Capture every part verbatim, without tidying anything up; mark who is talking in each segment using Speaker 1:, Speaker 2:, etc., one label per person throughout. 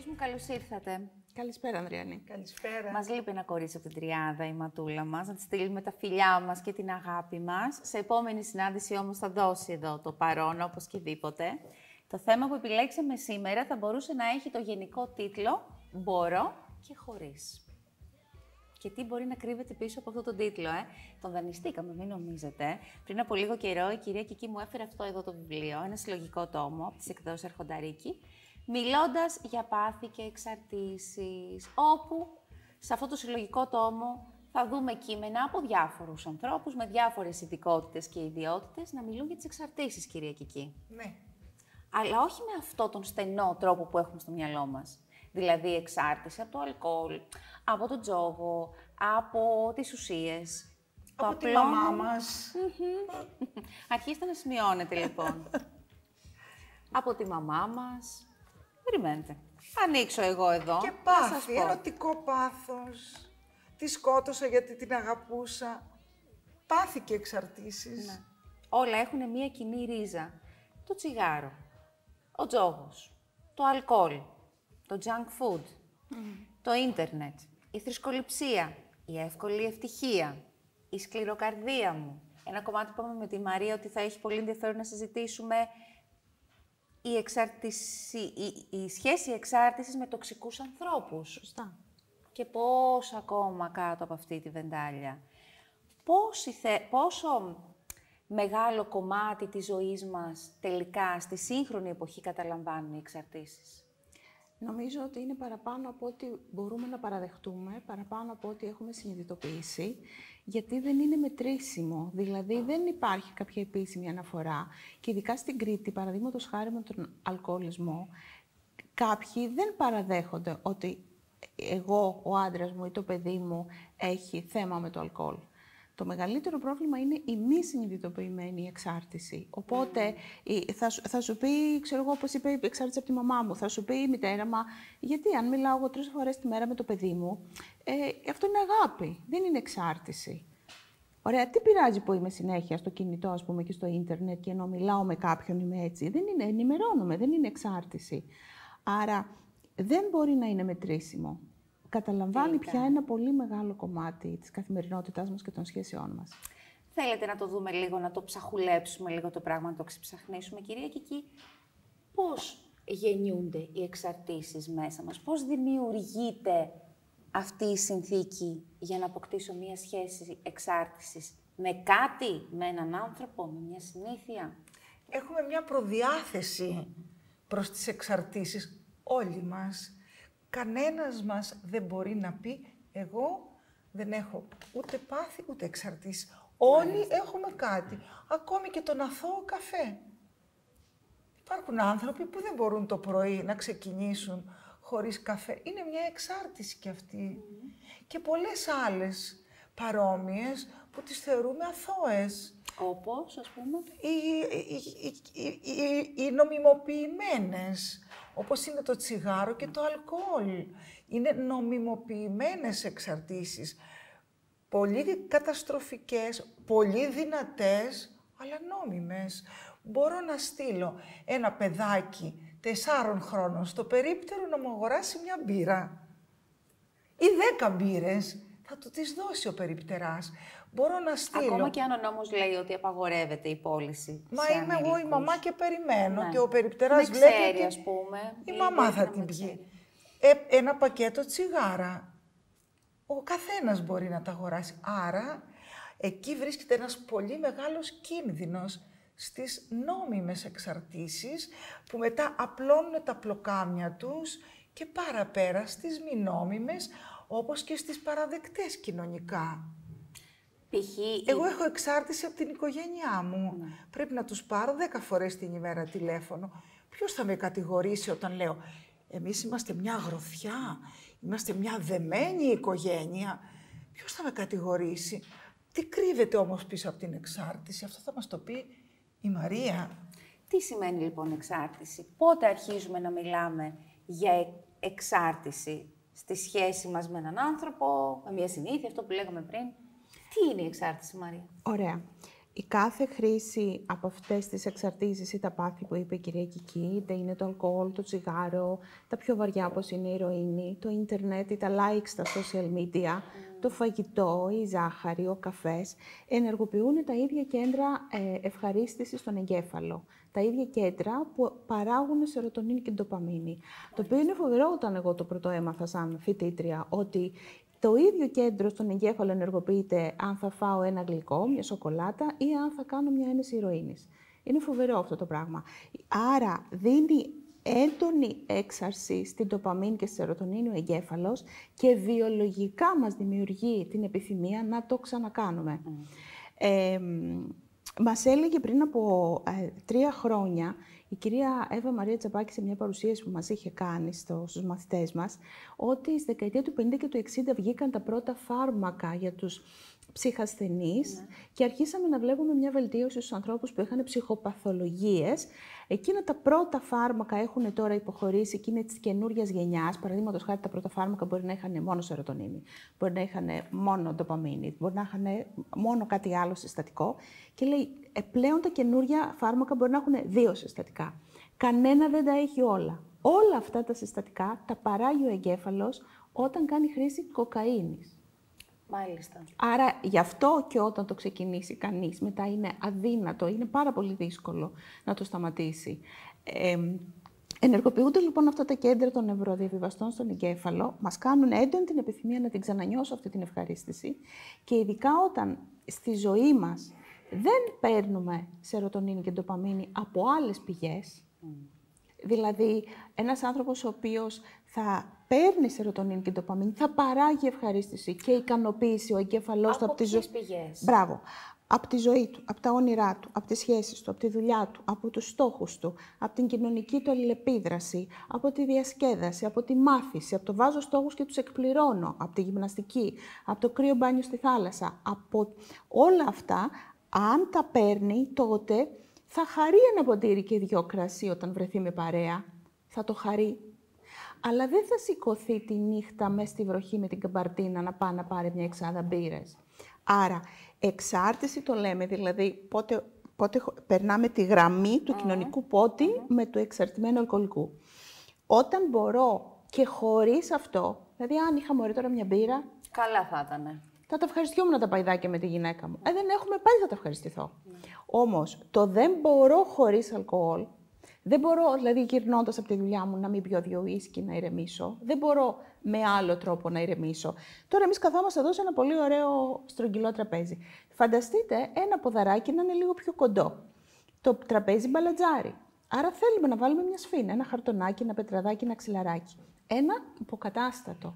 Speaker 1: μου, καλώς ήρθατε.
Speaker 2: Καλησπέρα, Ανδριανή.
Speaker 3: Καλησπέρα.
Speaker 1: Μας λείπει ένα κορίτσι από την τριάδα, η Ματούλα μας, να τη στείλουμε τα φιλιά μας και την αγάπη μας. Σε επόμενη συνάντηση όμως θα δώσει εδώ το παρόν, όπως και δίποτε. Το θέμα που επιλέξαμε σήμερα θα μπορούσε να έχει το γενικό τίτλο «Μπορώ και χωρίς». Και τι μπορεί να κρύβεται πίσω από αυτό τον τίτλο, ε. Τον δανειστήκαμε, μην νομίζετε. Πριν από λίγο καιρό η κυρία Κική μου έφερε αυτό εδώ το βιβλίο, ένα συλλογικό τόμο από τις εκδόσεις Αρχονταρίκη, μιλώντας για πάθη και εξαρτήσεις, όπου σε αυτό το συλλογικό τόμο θα δούμε κείμενα από διάφορους ανθρώπους με διάφορες ειδικότητες και ιδιότητες να μιλούν για τις εξαρτήσεις, κυρία Κική.
Speaker 3: Ναι.
Speaker 1: Αλλά όχι με αυτό τον στενό τρόπο που έχουμε στο μυαλό μας. Δηλαδή εξάρτηση από το αλκοόλ, από τον τζόγο, από τις ουσίες.
Speaker 3: Από
Speaker 1: το
Speaker 3: τη
Speaker 1: απλό...
Speaker 3: μαμά μας.
Speaker 1: Αρχίστε να σημειώνετε, λοιπόν. Από τη μαμά μας. Περιμένετε. Ανοίξω εγώ εδώ.
Speaker 3: Και
Speaker 1: να σας
Speaker 3: πάθη,
Speaker 1: πω.
Speaker 3: ερωτικό πάθος. Τη σκότωσα γιατί την αγαπούσα. Πάθη και εξαρτήσεις.
Speaker 1: Ναι. Όλα έχουν μία κοινή ρίζα. Το τσιγάρο, ο τζόγος, το αλκοόλ, το junk food, το ίντερνετ, η θρησκοληψία, η εύκολη ευτυχία, η σκληροκαρδία μου. Ένα κομμάτι που είπαμε με τη Μαρία ότι θα έχει πολύ ενδιαφέρον να συζητήσουμε η, εξάρτηση, η, η σχέση εξάρτησης με τοξικούς ανθρώπους.
Speaker 2: Σωστά.
Speaker 1: Και πόσο ακόμα κάτω από αυτή τη βεντάλια. Πόση θε, πόσο μεγάλο κομμάτι της ζωής μας τελικά στη σύγχρονη εποχή καταλαμβάνουν οι εξαρτήσεις.
Speaker 2: Νομίζω ότι είναι παραπάνω από ό,τι μπορούμε να παραδεχτούμε, παραπάνω από ό,τι έχουμε συνειδητοποιήσει, γιατί δεν είναι μετρήσιμο. Δηλαδή, δεν υπάρχει κάποια επίσημη αναφορά. Και ειδικά στην Κρήτη, παραδείγματος χάρη με τον αλκοολισμό, κάποιοι δεν παραδέχονται ότι εγώ, ο άντρας μου ή το παιδί μου έχει θέμα με το αλκοόλ. Το μεγαλύτερο πρόβλημα είναι η μη συνειδητοποιημένη εξάρτηση. Οπότε η, θα, θα σου πει, ξέρω εγώ, όπως είπε η εξάρτηση από τη μαμά μου, θα σου πει η μητέρα, μα γιατί αν μιλάω εγώ τρεις φορές τη μέρα με το παιδί μου, ε, αυτό είναι αγάπη, δεν είναι εξάρτηση. Ωραία, τι πειράζει που είμαι συνέχεια στο κινητό, ας πούμε, και στο ίντερνετ και ενώ μιλάω με κάποιον είμαι έτσι. Δεν είναι, ενημερώνομαι, δεν είναι εξάρτηση. Άρα δεν μπορεί να είναι μετρήσιμο. Καταλαμβάνει πια ένα πολύ μεγάλο κομμάτι της καθημερινότητάς μας και των σχέσεών μας.
Speaker 1: Θέλετε να το δούμε λίγο, να το ψαχουλέψουμε λίγο το πράγμα, να το ξεψαχνίσουμε, κυρία Κική. Πώς γεννιούνται οι εξαρτήσεις μέσα μας, πώς δημιουργείται αυτή η συνθήκη για να αποκτήσω μία σχέση εξάρτησης με κάτι, με έναν άνθρωπο, με μια συνήθεια.
Speaker 3: Έχουμε μια προδιάθεση προς τις εξαρτήσεις όλοι μας. Κανένας μας δεν μπορεί να πει εγώ δεν έχω ούτε πάθη ούτε εξαρτήσεις. Όλοι έχουμε κάτι. Ακόμη και τον αθώο καφέ. Υπάρχουν άνθρωποι που δεν μπορούν το πρωί να ξεκινήσουν χωρίς καφέ. Είναι μια εξάρτηση κι αυτή. Mm. Και πολλές άλλες παρόμοιες που τις θεωρούμε αθώες.
Speaker 1: Όπως, ας πούμε?
Speaker 3: Οι, οι, οι, οι, οι νομιμοποιημένες, όπως είναι το τσιγάρο και το αλκοόλ. Είναι νομιμοποιημένες εξαρτήσεις. Πολύ καταστροφικές, πολύ δυνατές, αλλά νόμιμες. Μπορώ να στείλω ένα παιδάκι τεσσάρων χρόνων στο περίπτερο να μου αγοράσει μια μπύρα. Ή δέκα μπύρες θα του τις δώσει ο περιπτεράς. Μπορώ να στείλω...
Speaker 1: Ακόμα και αν ο νόμος λέει ότι απαγορεύεται η πώληση.
Speaker 3: Μα είμαι ανήλικους. Εγώ η μαμά και περιμένω
Speaker 1: ναι.
Speaker 3: και ο περιπτεράς
Speaker 1: δεν
Speaker 3: βλέπει
Speaker 1: ξέρει,
Speaker 3: ότι
Speaker 1: ας πούμε,
Speaker 3: η μαμά θα την πιει. Ε, ένα πακέτο τσιγάρα. Ο καθένας μπορεί να τα αγοράσει. Άρα, εκεί βρίσκεται ένας πολύ μεγάλος κίνδυνος στις νόμιμες εξαρτήσεις που μετά απλώνουν τα πλοκάμια τους και παραπέρα στις μη νόμιμες, όπως και στις παραδεκτές κοινωνικά.
Speaker 1: Π.χ.
Speaker 3: Εγώ έχω εξάρτηση από την οικογένειά μου. Ναι. Πρέπει να τους πάρω δέκα φορές την ημέρα τηλέφωνο. Ποιος θα με κατηγορήσει όταν λέω εμείς είμαστε μια αγροθιά, είμαστε μια δεμένη οικογένεια. Ποιος θα με κατηγορήσει? Τι κρύβεται όμως πίσω από την εξάρτηση? Αυτό θα μας το πει η Μαρία.
Speaker 1: Τι σημαίνει λοιπόν εξάρτηση? Πότε αρχίζουμε να μιλάμε για εξάρτηση στη σχέση μας με έναν άνθρωπο, με μια συνήθεια, αυτό που λέγαμε πριν? Τι είναι η εξάρτηση, Μαρία?
Speaker 2: Ωραία. η κάθε χρήση από αυτές τις εξαρτήσεις ή τα πάθη που είπε η κυρία Κική, είτε είναι το αλκοόλ, το τσιγάρο, τα πιο βαριά όπως είναι η ηρωίνη, το ίντερνετ ή τα likes στα social media, mm. το φαγητό, η ζάχαρη, ο καφές, ενεργοποιούν τα ίδια κέντρα ε, ευχαρίστησης στον εγκέφαλο. Τα ίδια κέντρα που παράγουν σερωτονίνη και ντοπαμίνη. Mm. Το οποίο είναι φοβερό όταν εγώ το πρώτο έμαθα σαν φοιτήτρια, ότι το ίδιο κέντρο στον εγκέφαλο ενεργοποιείται αν θα φάω ένα γλυκό, μια σοκολάτα ή αν θα κάνω μια ένεση ηρωίνης. Είναι φοβερό αυτό το πράγμα. Άρα δίνει έντονη έξαρση στην ντοπαμίνη και στη σερωτονίνη ο εγκέφαλος και βιολογικά μας δημιουργεί την επιθυμία να το ξανακάνουμε. Mm. Ε, μας έλεγε πριν από ε, τρία χρόνια η κυρία Εύα Μαρία Τσαπάκη σε μια παρουσίαση που μας είχε κάνει στο, στους μαθητές μας, ότι στη δεκαετία του πενήντα και του εξήντα βγήκαν τα πρώτα φάρμακα για τους ψυχασθενείς ναι. και αρχίσαμε να βλέπουμε μια βελτίωση στους ανθρώπους που είχαν ψυχοπαθολογίες. Εκείνα τα πρώτα φάρμακα έχουν τώρα υποχωρήσει και είναι της καινούριας γενιάς. Παραδείγματος χάρη, τα πρώτα φάρμακα μπορεί να είχαν μόνο σερωτονίνη, μπορεί να είχαν μόνο ντοπαμίνη, μπορεί να είχαν μόνο κάτι άλλο συστατικό. Και λέει, ε, πλέον τα καινούρια φάρμακα μπορεί να έχουν δύο συστατικά. Κανένα δεν τα έχει όλα. Όλα αυτά τα συστατικά τα παράγει ο εγκέφαλος όταν κάνει χρήση κοκαίνης.
Speaker 1: Μάλιστα.
Speaker 2: Άρα, γι' αυτό και όταν το ξεκινήσει κανείς, μετά είναι αδύνατο, είναι πάρα πολύ δύσκολο να το σταματήσει. Ε, ενεργοποιούνται λοιπόν αυτά τα κέντρα των νευροδιαβιβαστών στον εγκέφαλο, μας κάνουν έντονη την επιθυμία να την ξανανιώσω αυτή την ευχαρίστηση και ειδικά όταν στη ζωή μας δεν παίρνουμε σερωτονίνη και ντοπαμίνη από άλλες πηγές, mm. δηλαδή ένας άνθρωπος ο οποίος θα παίρνει σερωτονίνη και ντοπαμίνη, θα παράγει ευχαρίστηση και ικανοποίηση ο εγκέφαλός του από τη ζωή.
Speaker 1: Πηγές.
Speaker 2: Μπράβο. Από τη ζωή του, από τα όνειρά του, από τις σχέσεις του, από τη δουλειά του, από τους στόχους του, από την κοινωνική του αλληλεπίδραση, από τη διασκέδαση, από τη μάθηση, από το βάζω στόχους και τους εκπληρώνω, από τη γυμναστική, από το κρύο μπάνιο στη θάλασσα, από όλα αυτά, αν τα παίρνει, τότε θα χαρεί ένα ποτήρι και δυο κρασί όταν βρεθεί με παρέα. Θα το χαρεί. Αλλά δεν θα σηκωθεί τη νύχτα μέσα στη βροχή με την καμπαρτίνα να πάει να πάρει μια εξάδα μπύρες. Άρα, εξάρτηση το λέμε, δηλαδή πότε, πότε περνάμε τη γραμμή του mm. κοινωνικού πότη mm. με του εξαρτημένου αλκοολικού. Όταν μπορώ και χωρίς αυτό, δηλαδή αν είχα μωρή τώρα μια μπύρα...
Speaker 1: Καλά θα ήτανε.
Speaker 2: Θα τα ευχαριστιόμουν τα παϊδάκια με τη γυναίκα μου. Ε, δεν έχουμε πάλι, θα τα ευχαριστηθώ. Mm. Όμως, το δεν μπορώ χωρίς αλκοόλ, δεν μπορώ, δηλαδή γυρνώντας από τη δουλειά μου, να μην πιω δύο ουίσκι να ηρεμήσω. Δεν μπορώ με άλλο τρόπο να ηρεμήσω. Τώρα εμείς καθόμαστε εδώ σε ένα πολύ ωραίο στρογγυλό τραπέζι. Φανταστείτε ένα ποδαράκι να είναι λίγο πιο κοντό. Το τραπέζι μπαλατζάρι. Άρα θέλουμε να βάλουμε μια σφίνα, ένα χαρτονάκι, ένα πετραδάκι, ένα ξυλαράκι. Ένα υποκατάστατο.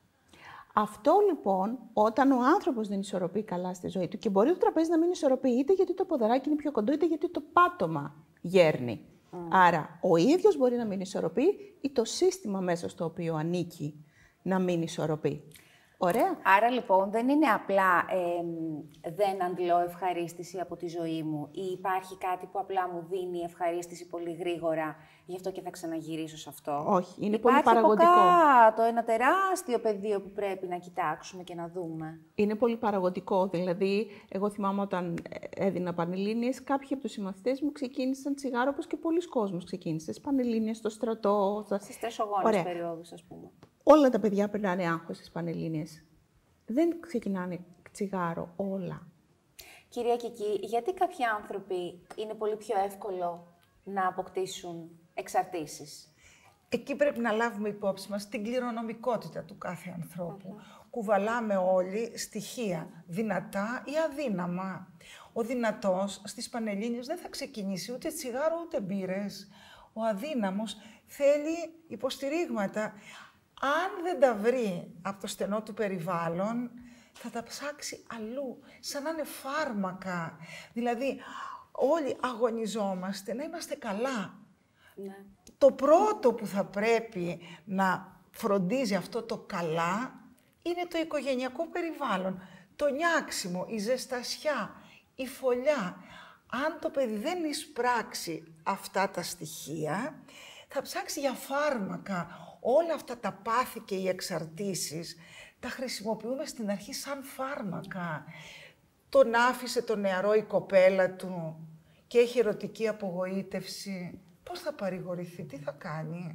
Speaker 2: Αυτό λοιπόν, όταν ο άνθρωπος δεν ισορροπεί καλά στη ζωή του, και μπορεί το τραπέζι να μην ισορροπεί είτε γιατί το ποδαράκι είναι πιο κοντό, είτε γιατί το πάτωμα γέρνει. Mm. Άρα, ο ίδιος μπορεί να μην ισορροπεί ή το σύστημα μέσα στο οποίο ανήκει να μην ισορροπεί. Ωραία.
Speaker 1: Άρα, λοιπόν, δεν είναι απλά ε, δεν αντλώ ευχαρίστηση από τη ζωή μου ή υπάρχει κάτι που απλά μου δίνει ευχαρίστηση πολύ γρήγορα, γι' αυτό και θα ξαναγυρίσω σε αυτό.
Speaker 2: Όχι, είναι
Speaker 1: υπάρχει
Speaker 2: πολύ παραγωγικό.
Speaker 1: Υπάρχει από κάτω ένα τεράστιο πεδίο που πρέπει να κοιτάξουμε και να δούμε.
Speaker 2: Είναι πολύ παραγωγικό. Δηλαδή, εγώ θυμάμαι όταν έδινα πανελλήνιες, κάποιοι από τους συμμαθητές μου ξεκίνησαν τσιγάρο, όπως και πολλοί κόσμος ξεκίνησε. Στις πανελλήνιες, στο στρατό. Στα...
Speaker 1: Στις τρεσογόνες περιόδους, ας πούμε.
Speaker 2: Όλα τα παιδιά περνάνε άγχος στις πανελλήνιες. Δεν ξεκινάνε τσιγάρο όλα.
Speaker 1: Κυρία Κική, γιατί κάποιοι άνθρωποι είναι πολύ πιο εύκολο να αποκτήσουν εξαρτήσεις?
Speaker 3: Εκεί πρέπει να λάβουμε υπόψη μας την κληρονομικότητα του κάθε ανθρώπου. Mm-hmm. Κουβαλάμε όλοι στοιχεία, δυνατά ή αδύναμα. Ο δυνατός στις πανελλήνιες δεν θα ξεκινήσει ούτε τσιγάρο ούτε μπύρες. Ο αδύναμος θέλει υποστηρίγματα. Αν δεν τα βρει από το στενό του περιβάλλον, θα τα ψάξει αλλού, σαν να είναι φάρμακα. Δηλαδή, όλοι αγωνιζόμαστε να είμαστε καλά. Ναι. Το πρώτο που θα πρέπει να φροντίζει αυτό το καλά είναι το οικογενειακό περιβάλλον. Το νιάξιμο, η ζεστασιά, η φωλιά. Αν το παιδί δεν εισπράξει αυτά τα στοιχεία, θα ψάξει για φάρμακα. Όλα αυτά τα πάθη και οι εξαρτήσεις τα χρησιμοποιούμε στην αρχή σαν φάρμακα. τον άφησε το νεαρό η κοπέλα του και έχει ερωτική απογοήτευση, πώς θα παρηγορηθεί, τι θα κάνει?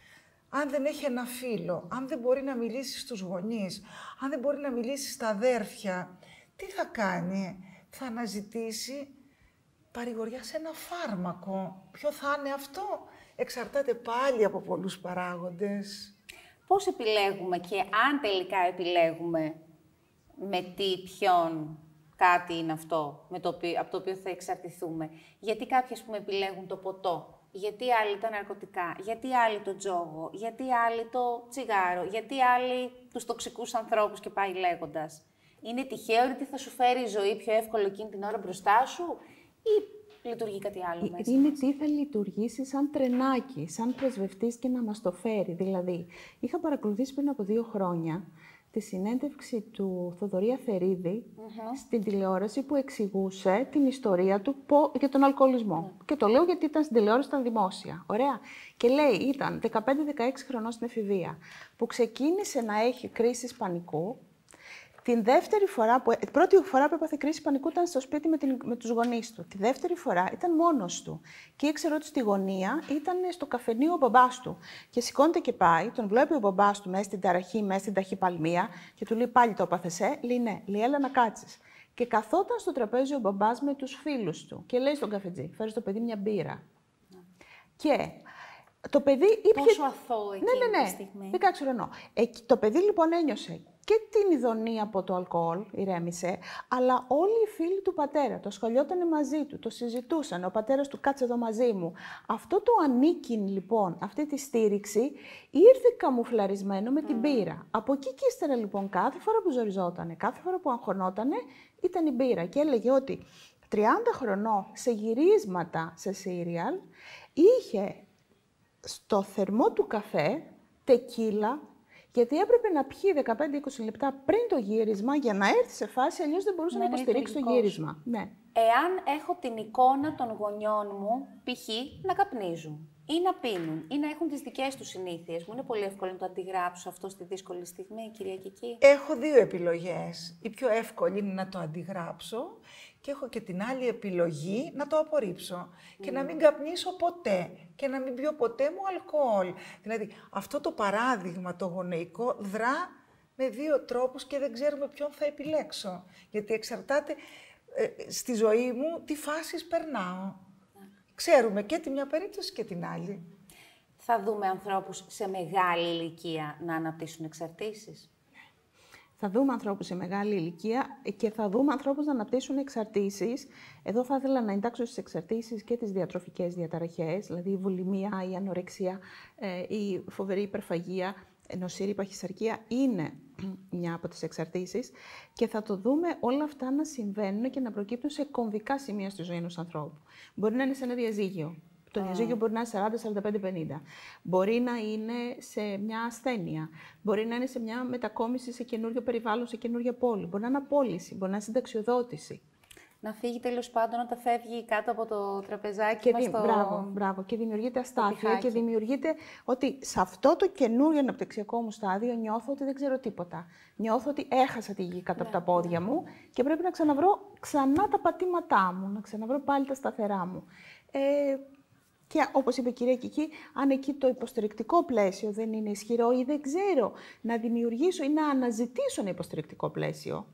Speaker 3: Αν δεν έχει ένα φίλο, αν δεν μπορεί να μιλήσει στους γονείς, αν δεν μπορεί να μιλήσει στα αδέρφια, τι θα κάνει? Θα αναζητήσει παρηγοριά σε ένα φάρμακο. Ποιο θα είναι αυτό? Εξαρτάται πάλι από πολλούς παράγοντες.
Speaker 1: Πώς επιλέγουμε και αν τελικά επιλέγουμε με τι, ποιον, κάτι είναι αυτό με το οποίο, από το οποίο θα εξαρτηθούμε? Γιατί κάποιοι, ας πούμε, επιλέγουν το ποτό, γιατί άλλοι τα ναρκωτικά, γιατί άλλοι το τζόγο, γιατί άλλοι το τσιγάρο, γιατί άλλοι τους τοξικούς ανθρώπους και πάει λέγοντας. Είναι τυχαίο ότι θα σου φέρει η ζωή πιο εύκολο εκείνη την ώρα μπροστά σου ή λειτουργεί κάτι άλλο μέσα?
Speaker 2: Είναι
Speaker 1: μας?
Speaker 2: τι θα λειτουργήσει σαν τρενάκι, σαν πρεσβευτής και να μας το φέρει. Δηλαδή, είχα παρακολουθήσει πριν από δύο χρόνια τη συνέντευξη του Θοδωρή Αφερίδη mm-hmm. στην τηλεόραση που εξηγούσε την ιστορία του για τον αλκοολισμό. Mm. Και το λέω γιατί ήταν στην τηλεόραση, ήταν δημόσια. Ωραία. Και λέει, ήταν δεκαπέντε δεκαέξι χρονών στην εφηβεία, που ξεκίνησε να έχει κρίσεις πανικού. Την δεύτερη φορά, που, την πρώτη φορά που έπαθε κρίση πανικού ήταν στο σπίτι με, την, με τους γονείς του. Τη δεύτερη φορά ήταν μόνος του. Και ήξερε ότι στη γωνία ήταν στο καφενείο ο μπαμπάς του. Και σηκώνεται και πάει, τον βλέπει ο μπαμπάς του μέσα στην ταραχή, μέσα στην ταχυπαλμία και του λέει πάλι το έπαθες, ε? Λέει ναι, λέει έλα να κάτσεις. Και καθόταν στο τραπέζι ο μπαμπάς με τους φίλους του και λέει στον καφετζή, φέρει στο παιδί μια μπύρα. Mm. Και το παιδί ήπιε...
Speaker 1: Πόσο αθώο εκείνη
Speaker 2: ναι, ναι, ναι.
Speaker 1: τη στιγμή.
Speaker 2: δεκαέξι χρονών. Ε, το παιδί λοιπόν ένιωσε και την ειδονή από το αλκοόλ, ηρέμησε, αλλά όλοι οι φίλοι του πατέρα, το σχολιότανε μαζί του, το συζητούσαν, ο πατέρας του κάτσε εδώ μαζί μου. Αυτό το ανήκειν λοιπόν, αυτή τη στήριξη, ήρθε καμουφλαρισμένο με την μπύρα. Από εκεί και ύστερα λοιπόν κάθε φορά που ζοριζότανε, κάθε φορά που αγχωνότανε, ήταν η μπύρα. Και έλεγε ότι τριάντα χρονών σε γυρίσματα σε σύριαλ, είχε στο θερμό του καφέ τεκίλα, γιατί έπρεπε να πιει δεκαπέντε με είκοσι λεπτά πριν το γύρισμα για να έρθει σε φάση, αλλιώς δεν μπορούσε να, να υποστηρίξει το γύρισμα. Ναι.
Speaker 1: Εάν έχω την εικόνα των γονιών μου, π.χ. να καπνίζουν ή να πίνουν ή να έχουν τις δικές τους συνήθειες, μου είναι πολύ εύκολο να το αντιγράψω αυτό στη δύσκολη στιγμή, κυρία Κική?
Speaker 3: Έχω δύο επιλογές. Η πιο εύκολη είναι να το αντιγράψω και έχω και την άλλη επιλογή να το απορρίψω mm. και να μην καπνίσω ποτέ και να μην πιω ποτέ μου αλκοόλ. Δηλαδή, αυτό το παράδειγμα το γονεϊκό δρά με δύο τρόπους και δεν ξέρουμε ποιον θα επιλέξω. Γιατί εξαρτάται ε, στη ζωή μου τι φάσεις περνάω. Mm. Ξέρουμε και τη μια περίπτωση και την άλλη.
Speaker 1: Θα δούμε ανθρώπους σε μεγάλη ηλικία να αναπτύσσουν εξαρτήσεις.
Speaker 2: Θα δούμε ανθρώπους σε μεγάλη ηλικία και θα δούμε ανθρώπους να αναπτύσσουν εξαρτήσεις. Εδώ θα ήθελα να εντάξω στις εξαρτήσεις και τις διατροφικές διαταραχές, δηλαδή η βουλημία, η ανορεξία, η φοβερή υπερφαγία, νοσήρη παχυσαρκία είναι μια από τις εξαρτήσεις και θα το δούμε όλα αυτά να συμβαίνουν και να προκύπτουν σε κομβικά σημεία στη ζωή ενός ανθρώπου. Μπορεί να είναι σε ένα διαζύγιο. Το διαζύγιο μπορεί να είναι σαράντα, σαράντα πέντε, πενήντα. Μπορεί να είναι σε μια ασθένεια. Μπορεί να είναι σε μια μετακόμιση σε καινούριο περιβάλλον, σε καινούρια πόλη. Μπορεί να είναι απόλυση, μπορεί να είναι συνταξιοδότηση.
Speaker 1: Να φύγει τέλος πάντων όταν φεύγει κάτω από το τραπεζάκι
Speaker 2: και
Speaker 1: μας
Speaker 2: δι...
Speaker 1: το...
Speaker 2: Μπράβο, μπράβο. Και δημιουργείται αστάθεια και δημιουργείται ότι σε αυτό το καινούριο αναπτυξιακό μου στάδιο νιώθω ότι δεν ξέρω τίποτα. Νιώθω ότι έχασα τη γη κάτω ναι, από τα πόδια ναι. μου και πρέπει να ξαναβρω ξανά τα πατήματά μου, να ξαναβρω πάλι τα σταθερά μου. Ε, Και όπως είπε η κυρία Κική, αν εκεί το υποστηρικτικό πλαίσιο δεν είναι ισχυρό ή δεν ξέρω να δημιουργήσω ή να αναζητήσω ένα υποστηρικτικό πλαίσιο,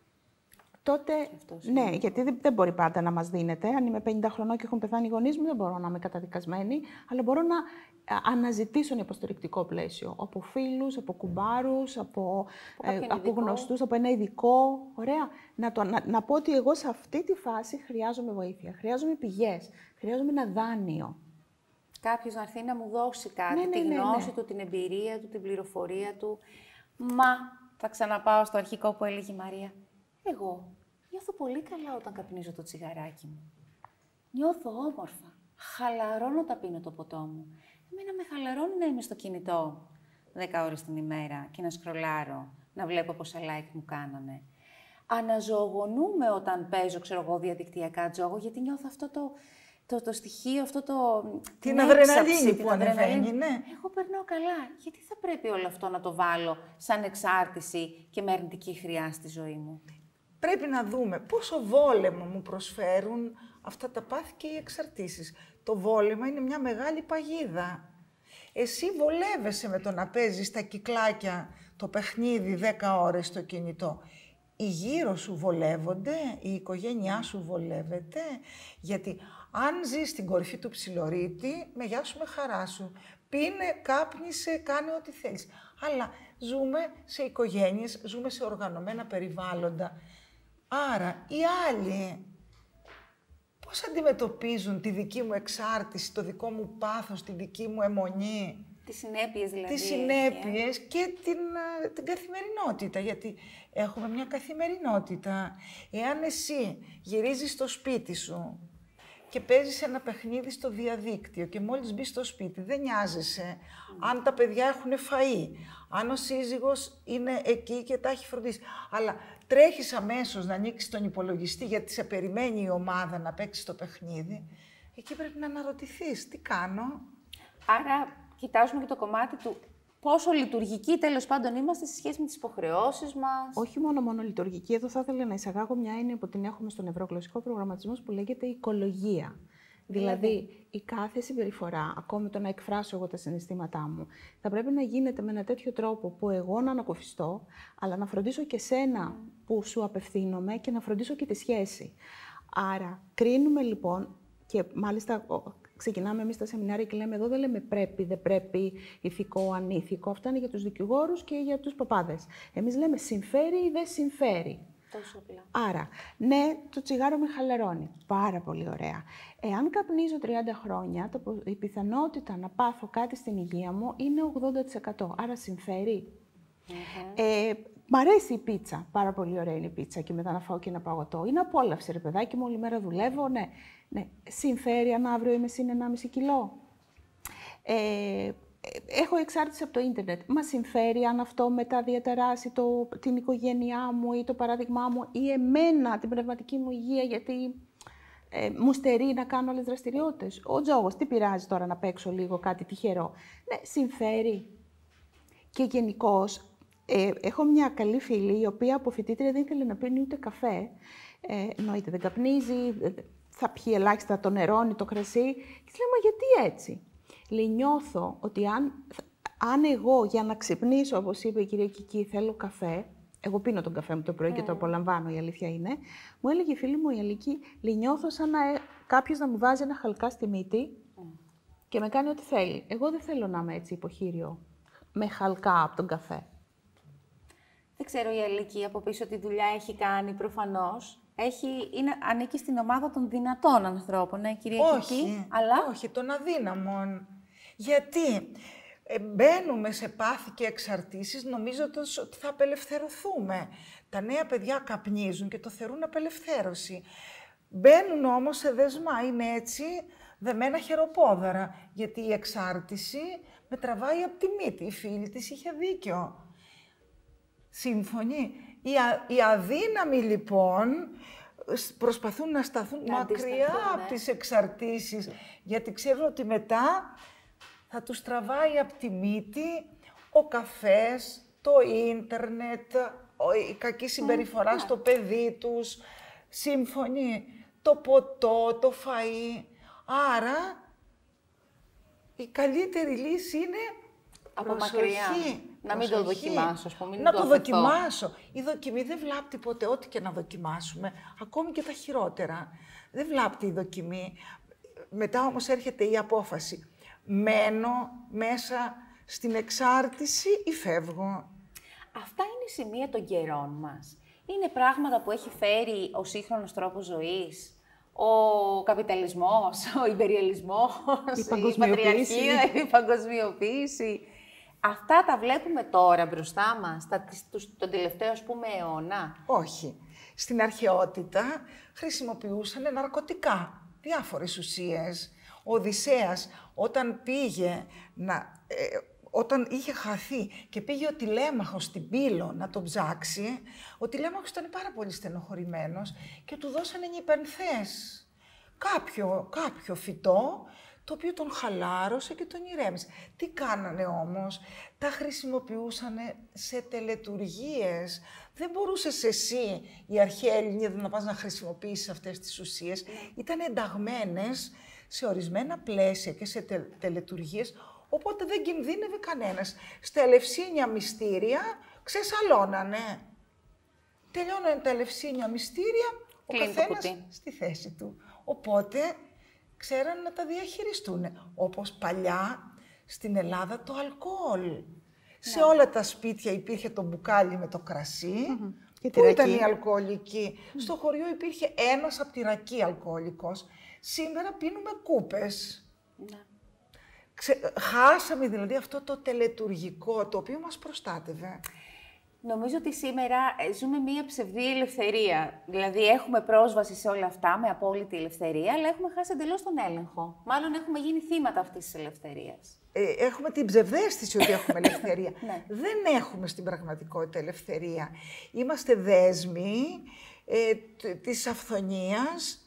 Speaker 2: τότε ναι, γιατί δεν, δεν μπορεί πάντα να μας δίνεται. Αν είμαι πενήντα χρονών και έχουν πεθάνει οι γονείς μου, δεν μπορώ να είμαι καταδικασμένη, αλλά μπορώ να αναζητήσω ένα υποστηρικτικό πλαίσιο. Από φίλους, από κουμπάρους, από, ε, από γνωστούς, από ένα ειδικό. Ωραία. Να, το, να, να πω ότι εγώ σε αυτή τη φάση χρειάζομαι βοήθεια, χρειάζομαι πηγές, χρειάζομαι ένα δάνειο.
Speaker 1: Κάποιος να έρθει να μου δώσει κάτι,
Speaker 2: ναι, ναι,
Speaker 1: τη
Speaker 2: ναι,
Speaker 1: γνώση
Speaker 2: ναι.
Speaker 1: του, την εμπειρία του, την πληροφορία του. Μα, θα ξαναπάω στο αρχικό που έλεγε η Μαρία. Εγώ νιώθω πολύ καλά όταν καπνίζω το τσιγαράκι μου. Νιώθω όμορφα. Χαλαρώνω όταν πίνω το ποτό μου. Εμένα με χαλαρώνει να είμαι στο κινητό δέκα ώρες την ημέρα και να σκρολάρω, να βλέπω πόσα like μου κάνανε. Αναζωογονούμε όταν παίζω, ξέρω εγώ, διαδικτυακά τζόγο, γιατί νιώθω αυτό το... Το, το στοιχείο, αυτό το...
Speaker 3: Την αδρεναλίνη που ανεβαίνει, ναι.
Speaker 1: Εγώ περνάω καλά. Γιατί θα πρέπει όλο αυτό να το βάλω σαν εξάρτηση και με αρνητική χρειά στη ζωή μου?
Speaker 3: πρέπει να δούμε πόσο βόλεμο μου προσφέρουν αυτά τα πάθη και οι εξαρτήσεις. Το βόλεμα είναι μια μεγάλη παγίδα. Εσύ βολεύεσαι με το να παίζεις τα κυκλάκια το παιχνίδι δέκα ώρες στο κινητό. Οι γύρω σου βολεύονται, η οικογένειά σου βολεύεται, γιατί αν ζεις στην κορυφή του ψιλορίτη, με γεια σου, με χαρά σου. Πίνε, κάπνισε, κάνε ό,τι θέλεις. Αλλά ζούμε σε οικογένειες, ζούμε σε οργανωμένα περιβάλλοντα. Άρα, οι άλλοι πώς αντιμετωπίζουν τη δική μου εξάρτηση, το δικό μου πάθος, τη δική μου αιμονή.
Speaker 1: Τις συνέπειες δηλαδή.
Speaker 3: Τις συνέπειες και την, την καθημερινότητα, γιατί έχουμε μια καθημερινότητα. Εάν εσύ γυρίζεις στο σπίτι σου και παίζεις ένα παιχνίδι στο διαδίκτυο και μόλις μπεις στο σπίτι δεν νοιάζεσαι mm. αν τα παιδιά έχουν φαΐ, αν ο σύζυγος είναι εκεί και τα έχει φροντίσει, αλλά τρέχεις αμέσως να ανοίξεις τον υπολογιστή γιατί σε περιμένει η ομάδα να παίξεις το παιχνίδι, εκεί πρέπει να αναρωτηθείς τι κάνω.
Speaker 1: Άρα κοιτάζουμε και το κομμάτι του πόσο λειτουργικοί τέλος πάντων είμαστε σε σχέση με τις υποχρεώσεις μας.
Speaker 2: Όχι μόνο μόνο λειτουργική, εδώ θα ήθελα να εισαγάγω μια έννοια που την έχουμε στον νευρογλωσσικό προγραμματισμό που λέγεται οικολογία. Δηλαδή, δηλαδή, η κάθε συμπεριφορά, ακόμη το να εκφράσω εγώ τα συναισθήματά μου, θα πρέπει να γίνεται με ένα τέτοιο τρόπο που εγώ να ανακοφιστώ, αλλά να φροντίσω και σένα mm. που σου απευθύνομαι και να φροντίσω και τη σχέση. Άρα, κρίνουμε λοιπόν, και μάλιστα ξεκινάμε εμείς τα σεμινάρια και λέμε εδώ δεν λέμε πρέπει, δεν πρέπει, ηθικό, ανήθικο. Αυτά είναι για τους δικηγόρους και για τους παπάδες. Εμείς λέμε συμφέρει ή δεν συμφέρει.
Speaker 1: Τόσο απλά.
Speaker 2: Άρα, ναι, το τσιγάρο με χαλαρώνει. Πάρα πολύ ωραία. Εάν καπνίζω τριάντα χρόνια, το, η πιθανότητα να πάθω κάτι στην υγεία μου είναι ογδόντα τοις εκατό. Άρα συμφέρει. Mm-hmm. Ε, μ' αρέσει η πίτσα. Πάρα πολύ ωραία είναι η πίτσα και μετά να φάω και ένα παγωτό. Είναι απόλαυση, ρε παιδάκι μου, όλη μέρα δουλεύω. Ναι. Ναι. Συμφέρει αν αύριο είμαι συν ενάμιση κιλό. Ε, έχω εξάρτηση από το ίντερνετ. Μα συμφέρει αν αυτό μετά διαταράσει το, την οικογένειά μου ή το παράδειγμά μου ή εμένα, την πνευματική μου υγεία, γιατί ε, μου στερεί να κάνω άλλες δραστηριότητες. Ο τζόγος, τι πειράζει τώρα να παίξω λίγο κάτι τυχερό. Ναι, συμφέρει. Και γενικώς, ε, έχω μια καλή φίλη, η οποία από φοιτήτρια δεν ήθελε να πίνει ούτε καφέ. Ε, εννοείται, δεν καπνίζει, θα πιει ελάχιστα το νερόνι, το κρασί. Και της λέω, μα γιατί έτσι. Λέει, νιώθω ότι αν, αν εγώ για να ξυπνήσω, όπως είπε η κυρία Κική, θέλω καφέ, εγώ πίνω τον καφέ μου το πρωί mm. και το απολαμβάνω, η αλήθεια είναι, μου έλεγε η φίλη μου η Αλική, λέει, νιώθω σαν να ε, κάποιος να μου βάζει ένα χαλκά στη μύτη mm. και με κάνει ό,τι θέλει. Εγώ δεν θέλω να είμαι έτσι υποχείριο, με χαλκά από τον καφέ.
Speaker 1: Δεν ξέρω η Αλική από πίσω τι δουλειά έχει κάνει προφανώς. Έχει, είναι, ανήκει στην ομάδα των δυνατών ανθρώπων, ναι, κυρία
Speaker 3: όχι,
Speaker 1: Κική, αλλά...
Speaker 3: όχι, των αδύναμων. Γιατί ε, μπαίνουμε σε πάθη και εξαρτήσεις νομίζοντας ότι θα απελευθερωθούμε. Τα νέα παιδιά καπνίζουν και το θεωρούν απελευθέρωση. Μπαίνουν όμως σε δεσμά, είναι έτσι δεμένα χεροπόδαρα, γιατί η εξάρτηση με τραβάει από τη μύτη. Η φίλη της είχε δίκιο. Σύμφωνοι. Οι, α, οι αδύναμοι, λοιπόν, προσπαθούν να σταθούν να μακριά ναι. από τις εξαρτήσεις, γιατί ξέρουν ότι μετά θα τους τραβάει από τη μύτη ο καφές, το ίντερνετ, η κακή συμπεριφορά mm, στο yeah. παιδί τους, σύμφωνοι, το ποτό, το φαΐ. Άρα, η καλύτερη λύση είναι
Speaker 1: από μακριά. Να μην το δοκιμάσω, ας πούμε.
Speaker 3: Να το, το δοκιμάσω. Η δοκιμή δεν βλάπτει ποτέ, ό,τι και να δοκιμάσουμε, ακόμη και τα χειρότερα. Δεν βλάπτει η δοκιμή. Μετά όμως έρχεται η απόφαση. Μένω μέσα στην εξάρτηση ή φεύγω.
Speaker 1: Αυτά είναι η σημεία των καιρών μας. Είναι πράγματα που έχει φέρει ο σύγχρονος τρόπος ζωής, ο καπιταλισμός, ο ιμπεριαλισμός, η, η πατριαρχία, η παγκοσμιοποίηση. Αυτά τα βλέπουμε τώρα μπροστά μας, τα, τους, τον τελευταίο, ας πούμε, αιώνα.
Speaker 3: Όχι. Στην αρχαιότητα χρησιμοποιούσαν ναρκωτικά, διάφορες ουσίες. Ο Οδυσσέας, όταν πήγε να... Ε, όταν είχε χαθεί και πήγε ο Τηλέμαχος στην Πύλο να τον ψάξει, ο Τηλέμαχος ήταν πάρα πολύ στενοχωρημένος και του δώσανε νηπενθές. Κάποιο, κάποιο φυτό, το οποίο τον χαλάρωσε και τον ηρέμησε. Τι κάνανε όμως, τα χρησιμοποιούσαν σε τελετουργίες. Δεν μπορούσες εσύ, η αρχαία Ελληνίδα, να πας να χρησιμοποιήσεις αυτές τις ουσίες. Ήταν ενταγμένες σε ορισμένα πλαίσια και σε τε, τελετουργίες, οπότε δεν κινδύνευε κανένας. Στα Ελευσίνια μυστήρια ξεσαλώνανε. Τελειώνανε τα Ελευσίνια μυστήρια, ο καθένας στη θέση του. Οπότε ξέραν να τα διαχειριστούν. Όπως παλιά στην Ελλάδα το αλκοόλ. Ναι. Σε όλα τα σπίτια υπήρχε το μπουκάλι με το κρασί, mm-hmm. που ήταν η αλκοολική. Mm. Στο χωριό υπήρχε ένας από τη ρακή αλκοολικός. Σήμερα πίνουμε κούπες. Ναι. Ξε... Χάσαμε δηλαδή αυτό το τελετουργικό, το οποίο μας προστάτευε.
Speaker 1: Νομίζω ότι σήμερα ζούμε μία ψευδή ελευθερία. Δηλαδή, έχουμε πρόσβαση σε όλα αυτά με απόλυτη ελευθερία, αλλά έχουμε χάσει εντελώς τον έλεγχο. Μάλλον έχουμε γίνει θύματα αυτής της ελευθερίας.
Speaker 3: Ε, έχουμε την ψευδαίσθηση ότι έχουμε ελευθερία. Ναι. Δεν έχουμε στην πραγματικότητα ελευθερία. Είμαστε δέσμοι ε, της αυθονίας,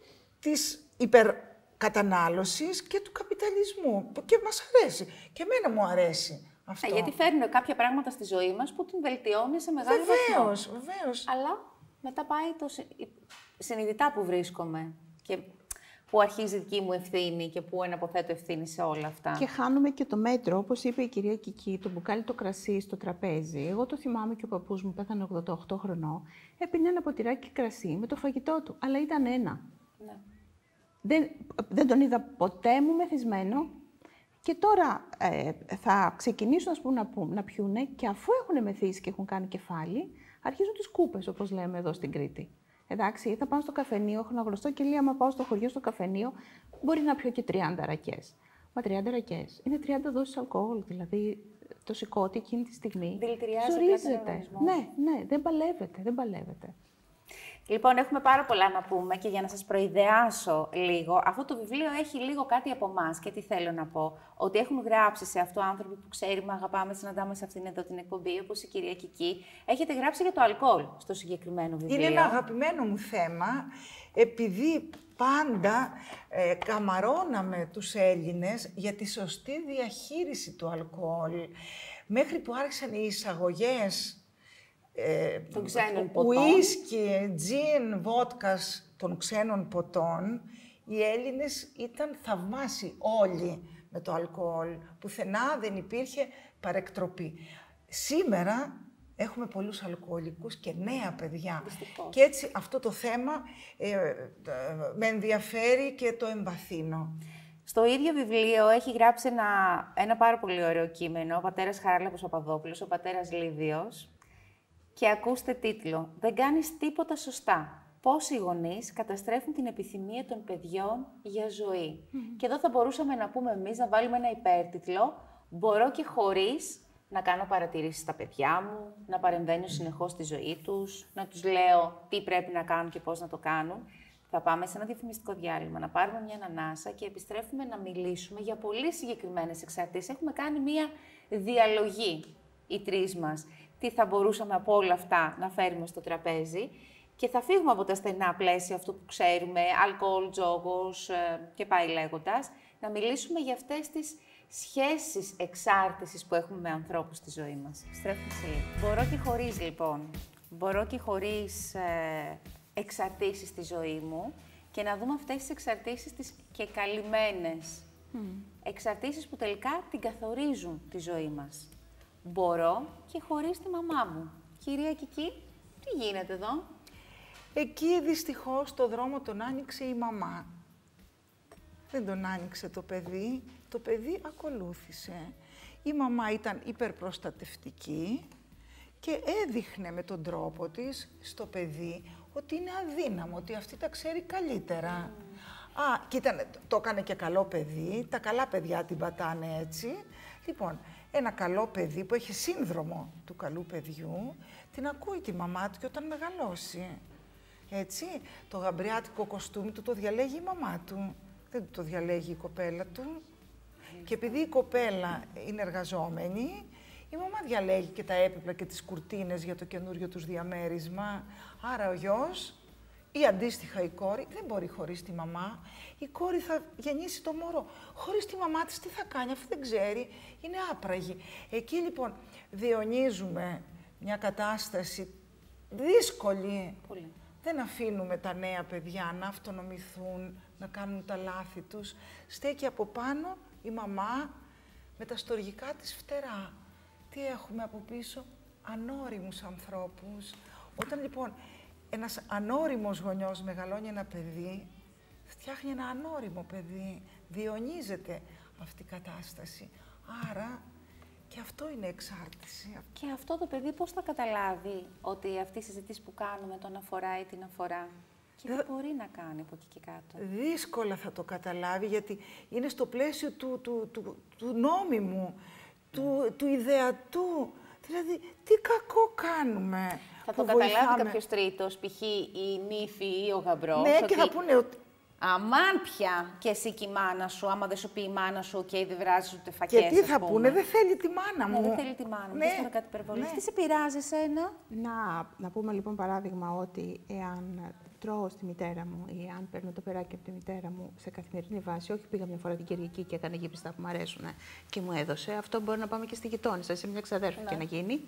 Speaker 3: της υπερκατανάλωσης και του καπιταλισμού. Και μας αρέσει. Και εμένα μου αρέσει.
Speaker 1: Αυτό. Γιατί φέρνουν κάποια πράγματα στη ζωή μας που την βελτιώνει σε μεγάλο βαθμό.
Speaker 3: Βεβαίως, βεβαίως.
Speaker 1: Αλλά μετά πάει το συνειδητά που βρίσκομαι και που αρχίζει η δική μου ευθύνη και που εναποθέτω ευθύνη σε όλα αυτά.
Speaker 2: Και χάνουμε και το μέτρο, όπως είπε η κυρία Κική, το μπουκάλι το κρασί στο τραπέζι. Εγώ το θυμάμαι και ο παππούς μου πέθανε ογδόντα οκτώ χρονών, έπινε ένα ποτηράκι κρασί με το φαγητό του, αλλά ήταν ένα. Ναι. Δεν, δεν τον είδα ποτέ μου μεθυσμένο. Και τώρα ε, θα ξεκινήσουν ας πούμε, να, να πιούνε και αφού έχουν μεθύσει και έχουν κάνει κεφάλι, αρχίζουν τις κούπες, όπως λέμε εδώ στην Κρήτη. Εντάξει, θα πάω στο καφενείο, έχω ένα γνωστό και λέει, άμα πάω στο χωριό στο καφενείο, μπορεί να πιω και τριάντα ρακές. Μα τριάντα ρακές είναι τριάντα δόσεις αλκοόλ, δηλαδή το σηκώτη εκείνη τη στιγμή ζορίζεται. Ναι, ναι, δεν παλεύεται, δεν παλεύεται.
Speaker 1: Λοιπόν, έχουμε πάρα πολλά να πούμε και για να σας προειδεάσω λίγο, αυτό το βιβλίο έχει λίγο κάτι από εμάς και τι θέλω να πω. Ότι έχουν γράψει σε αυτό άνθρωποι που ξέρουμε, αγαπάμε, συναντάμε σε αυτήν εδώ την εκπομπή, όπως η κυρία Κική. Έχετε γράψει για το αλκοόλ στο συγκεκριμένο βιβλίο.
Speaker 3: Είναι ένα αγαπημένο μου θέμα, επειδή πάντα ε, καμαρώναμε τους Έλληνες για τη σωστή διαχείριση του αλκοόλ. Μέχρι που άρχισαν οι εισαγωγές
Speaker 1: Ε, των ξένων ποτών.
Speaker 3: Ουίσκι, τζιν, βότκας των ξένων ποτών, οι Έλληνες ήταν θαυμάσιοι όλοι με το αλκοόλ. Πουθενά δεν υπήρχε παρεκτροπή. Σήμερα έχουμε πολλούς αλκοολικούς και νέα παιδιά.
Speaker 1: Δυστυχώς.
Speaker 3: Και έτσι αυτό το θέμα ε, με ενδιαφέρει και το εμβαθύνω.
Speaker 1: Στο ίδιο βιβλίο έχει γράψει ένα, ένα πάρα πολύ ωραίο κείμενο, ο πατέρας Χαράλαμπος Παπαδόπουλος, ο πατέρας Λίδιος. Και ακούστε τίτλο «Δεν κάνεις τίποτα σωστά. Πώς οι γονείς καταστρέφουν την επιθυμία των παιδιών για ζωή». Mm-hmm. Και εδώ θα μπορούσαμε να πούμε εμείς, να βάλουμε ένα υπέρτιτλο «Μπορώ και χωρίς να κάνω παρατηρήσεις στα παιδιά μου, να παρεμβαίνω συνεχώς στη ζωή τους, να τους λέω τι πρέπει να κάνουν και πώς να το κάνουν». Θα πάμε σε ένα διαφημιστικό διάλειμμα, να πάρουμε μια ανανάσα και επιστρέφουμε να μιλήσουμε για πολύ συγκεκριμένες εξαρτήσεις. Έχουμε κάνει μια διαλογή οι τρεις μας. Τι θα μπορούσαμε από όλα αυτά να φέρουμε στο τραπέζι και θα φύγουμε από τα στενά πλαίσια αυτού που ξέρουμε, αλκοόλ, τζόγος και πάει λέγοντας, να μιλήσουμε για αυτές τις σχέσεις εξάρτησης που έχουμε με ανθρώπους στη ζωή μας. Στρέφουμε σε λίγο. Μπορώ και χωρίς, λοιπόν. Μπορώ και χωρίς ε, εξαρτήσεις στη ζωή μου και να δούμε αυτές τις εξαρτήσεις τις και καλυμμένες. Mm. Εξαρτήσεις που τελικά την καθορίζουν τη ζωή μας. Μπορώ και χωρίς τη μαμά μου. Κυρία Κική, τι γίνεται εδώ?
Speaker 3: Εκεί δυστυχώς το δρόμο τον άνοιξε η μαμά. Δεν τον άνοιξε το παιδί, το παιδί ακολούθησε. Η μαμά ήταν υπερπροστατευτική και έδειχνε με τον τρόπο της στο παιδί ότι είναι αδύναμο, ότι αυτή τα ξέρει καλύτερα. Mm. Α, και ήταν, το έκανε και καλό παιδί, τα καλά παιδιά την πατάνε έτσι. Λοιπόν, ένα καλό παιδί που έχει σύνδρομο του καλού παιδιού, την ακούει τη μαμά του και όταν μεγαλώσει. Έτσι, το γαμπριάτικο κοστούμι του το διαλέγει η μαμά του, δεν το διαλέγει η κοπέλα του. Και επειδή η κοπέλα είναι εργαζόμενη, η μαμά διαλέγει και τα έπιπλα και τις κουρτίνες για το καινούριο τους διαμέρισμα. Άρα ο γιος Ή αντίστοιχα η κόρη δεν μπορεί χωρίς τη μαμά. Η κόρη θα γεννήσει το μωρό. Χωρίς τη μαμά της τι θα κάνει, αφού δεν ξέρει, είναι άπραγη. Εκεί λοιπόν διονύζουμε μια κατάσταση δύσκολη.
Speaker 1: Πολύ.
Speaker 3: Δεν αφήνουμε τα νέα παιδιά να αυτονομηθούν, να κάνουν τα λάθη τους. Στέκει από πάνω η μαμά με τα στοργικά της φτερά. Τι έχουμε από πίσω? Ανώριμους ανθρώπους. Όταν λοιπόν ένας ανώριμος γονιός μεγαλώνει ένα παιδί, φτιάχνει ένα ανώριμο παιδί, διονύζεται αυτή η κατάσταση. Άρα και αυτό είναι εξάρτηση.
Speaker 1: Και αυτό το παιδί πώς θα καταλάβει ότι αυτή η συζήτηση που κάνουμε τον αφορά ή την αφορά? Και τι μπορεί να κάνει από εκεί και κάτω?
Speaker 3: Δύσκολα θα το καταλάβει, γιατί είναι στο πλαίσιο του, του, του, του νόμιμου, του, του ιδεατού. Δηλαδή, τι κακό κάνουμε.
Speaker 1: Θα το καταλάβει κάποιος τρίτος, π.χ. η νύφη ή ο γαμπρός.
Speaker 3: Ναι,
Speaker 1: ότι...
Speaker 3: και θα πούνε ότι...
Speaker 1: Αμάν πια και εσύ και η μάνα σου, άμα δεν σου πει η μάνα σου και δεν βράζεις ούτε φακές.
Speaker 3: Και τι θα πούνε, δεν θέλει τη μάνα μου.
Speaker 1: Ναι, δεν θέλει τη μάνα μου.
Speaker 3: Ναι.
Speaker 1: Δεν κάτι υπερβολής.
Speaker 3: Ναι.
Speaker 1: Τι σε πειράζει εσένα?
Speaker 2: Να, να πούμε λοιπόν παράδειγμα ότι εάν τρώω στη μητέρα μου ή αν παίρνω το περάκι από τη μητέρα μου σε καθημερινή βάση, όχι πήγα μια φορά την Κυριακή και έκανε γύψιστα που μου αρέσουν και μου έδωσε, αυτό μπορεί να πάμε και στη γειτόνισσα, σε μια ξαδέρφη
Speaker 1: Ναι.
Speaker 2: και να γίνει.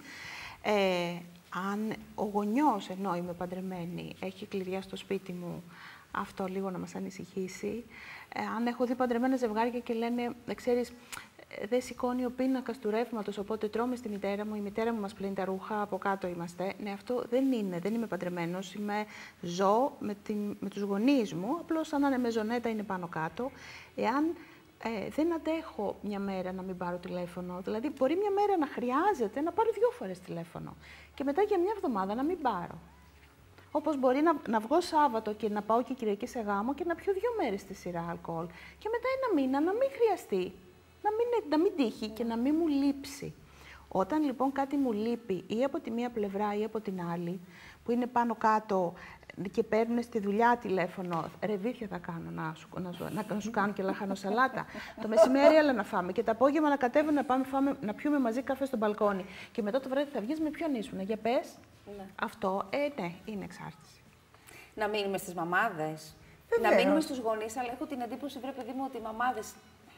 Speaker 2: Ε, αν ο γονιός, ενώ είμαι παντρεμένη, έχει κλειδιά στο σπίτι μου, αυτό λίγο να μας ανησυχήσει. Ε, αν έχω δει παντρεμένα ζευγάρια και λένε, ξέρεις, δεν σηκώνει ο πίνακας του ρεύματος, οπότε τρώμε στη μητέρα μου, η μητέρα μου μας πλύνει τα ρούχα, από κάτω είμαστε. Ναι, αυτό δεν είναι, δεν είμαι παντρεμένος, είμαι, ζω με, την, με τους γονείς μου, απλώς σαν να είναι μεζονέτα είναι πάνω κάτω. Εάν ε, δεν αντέχω μια μέρα να μην πάρω τηλέφωνο, δηλαδή μπορεί μια μέρα να χρειάζεται να πάρω δύο φορές τηλέφωνο και μετά για μια εβδομάδα να μην πάρω. Όπως μπορεί να, να βγω Σάββατο και να πάω και Κυριακή σε γάμο και να πιω δύο μέρες στη σειρά αλκοόλ. Και μετά ένα μήνα να μην χρειαστεί, να μην, να μην τύχει και να μην μου λείψει. Όταν λοιπόν κάτι μου λείπει ή από τη μία πλευρά ή από την άλλη, που είναι πάνω κάτω και παίρνουν στη δουλειά τηλέφωνο, ρεβίθια θα κάνω να σου, να σου, να, να σου κάνω και λαχανοσαλάτα. Το μεσημέρι έλα να φάμε και το απόγευμα να κατέβουμε να πάμε φάμε, να πιούμε μαζί καφέ στο μπαλκόνι. Και μετά το βράδυ θα βγεις με ποιον ήσουν, για πες. Ναι. Αυτό, ε, ναι, είναι εξάρτηση.
Speaker 1: Να μείνουμε στις μαμάδες.
Speaker 3: Βεβαίως.
Speaker 1: Να μείνουμε στους γονείς, αλλά έχω την εντύπωση, βρε παιδί μου, ότι οι μαμάδες...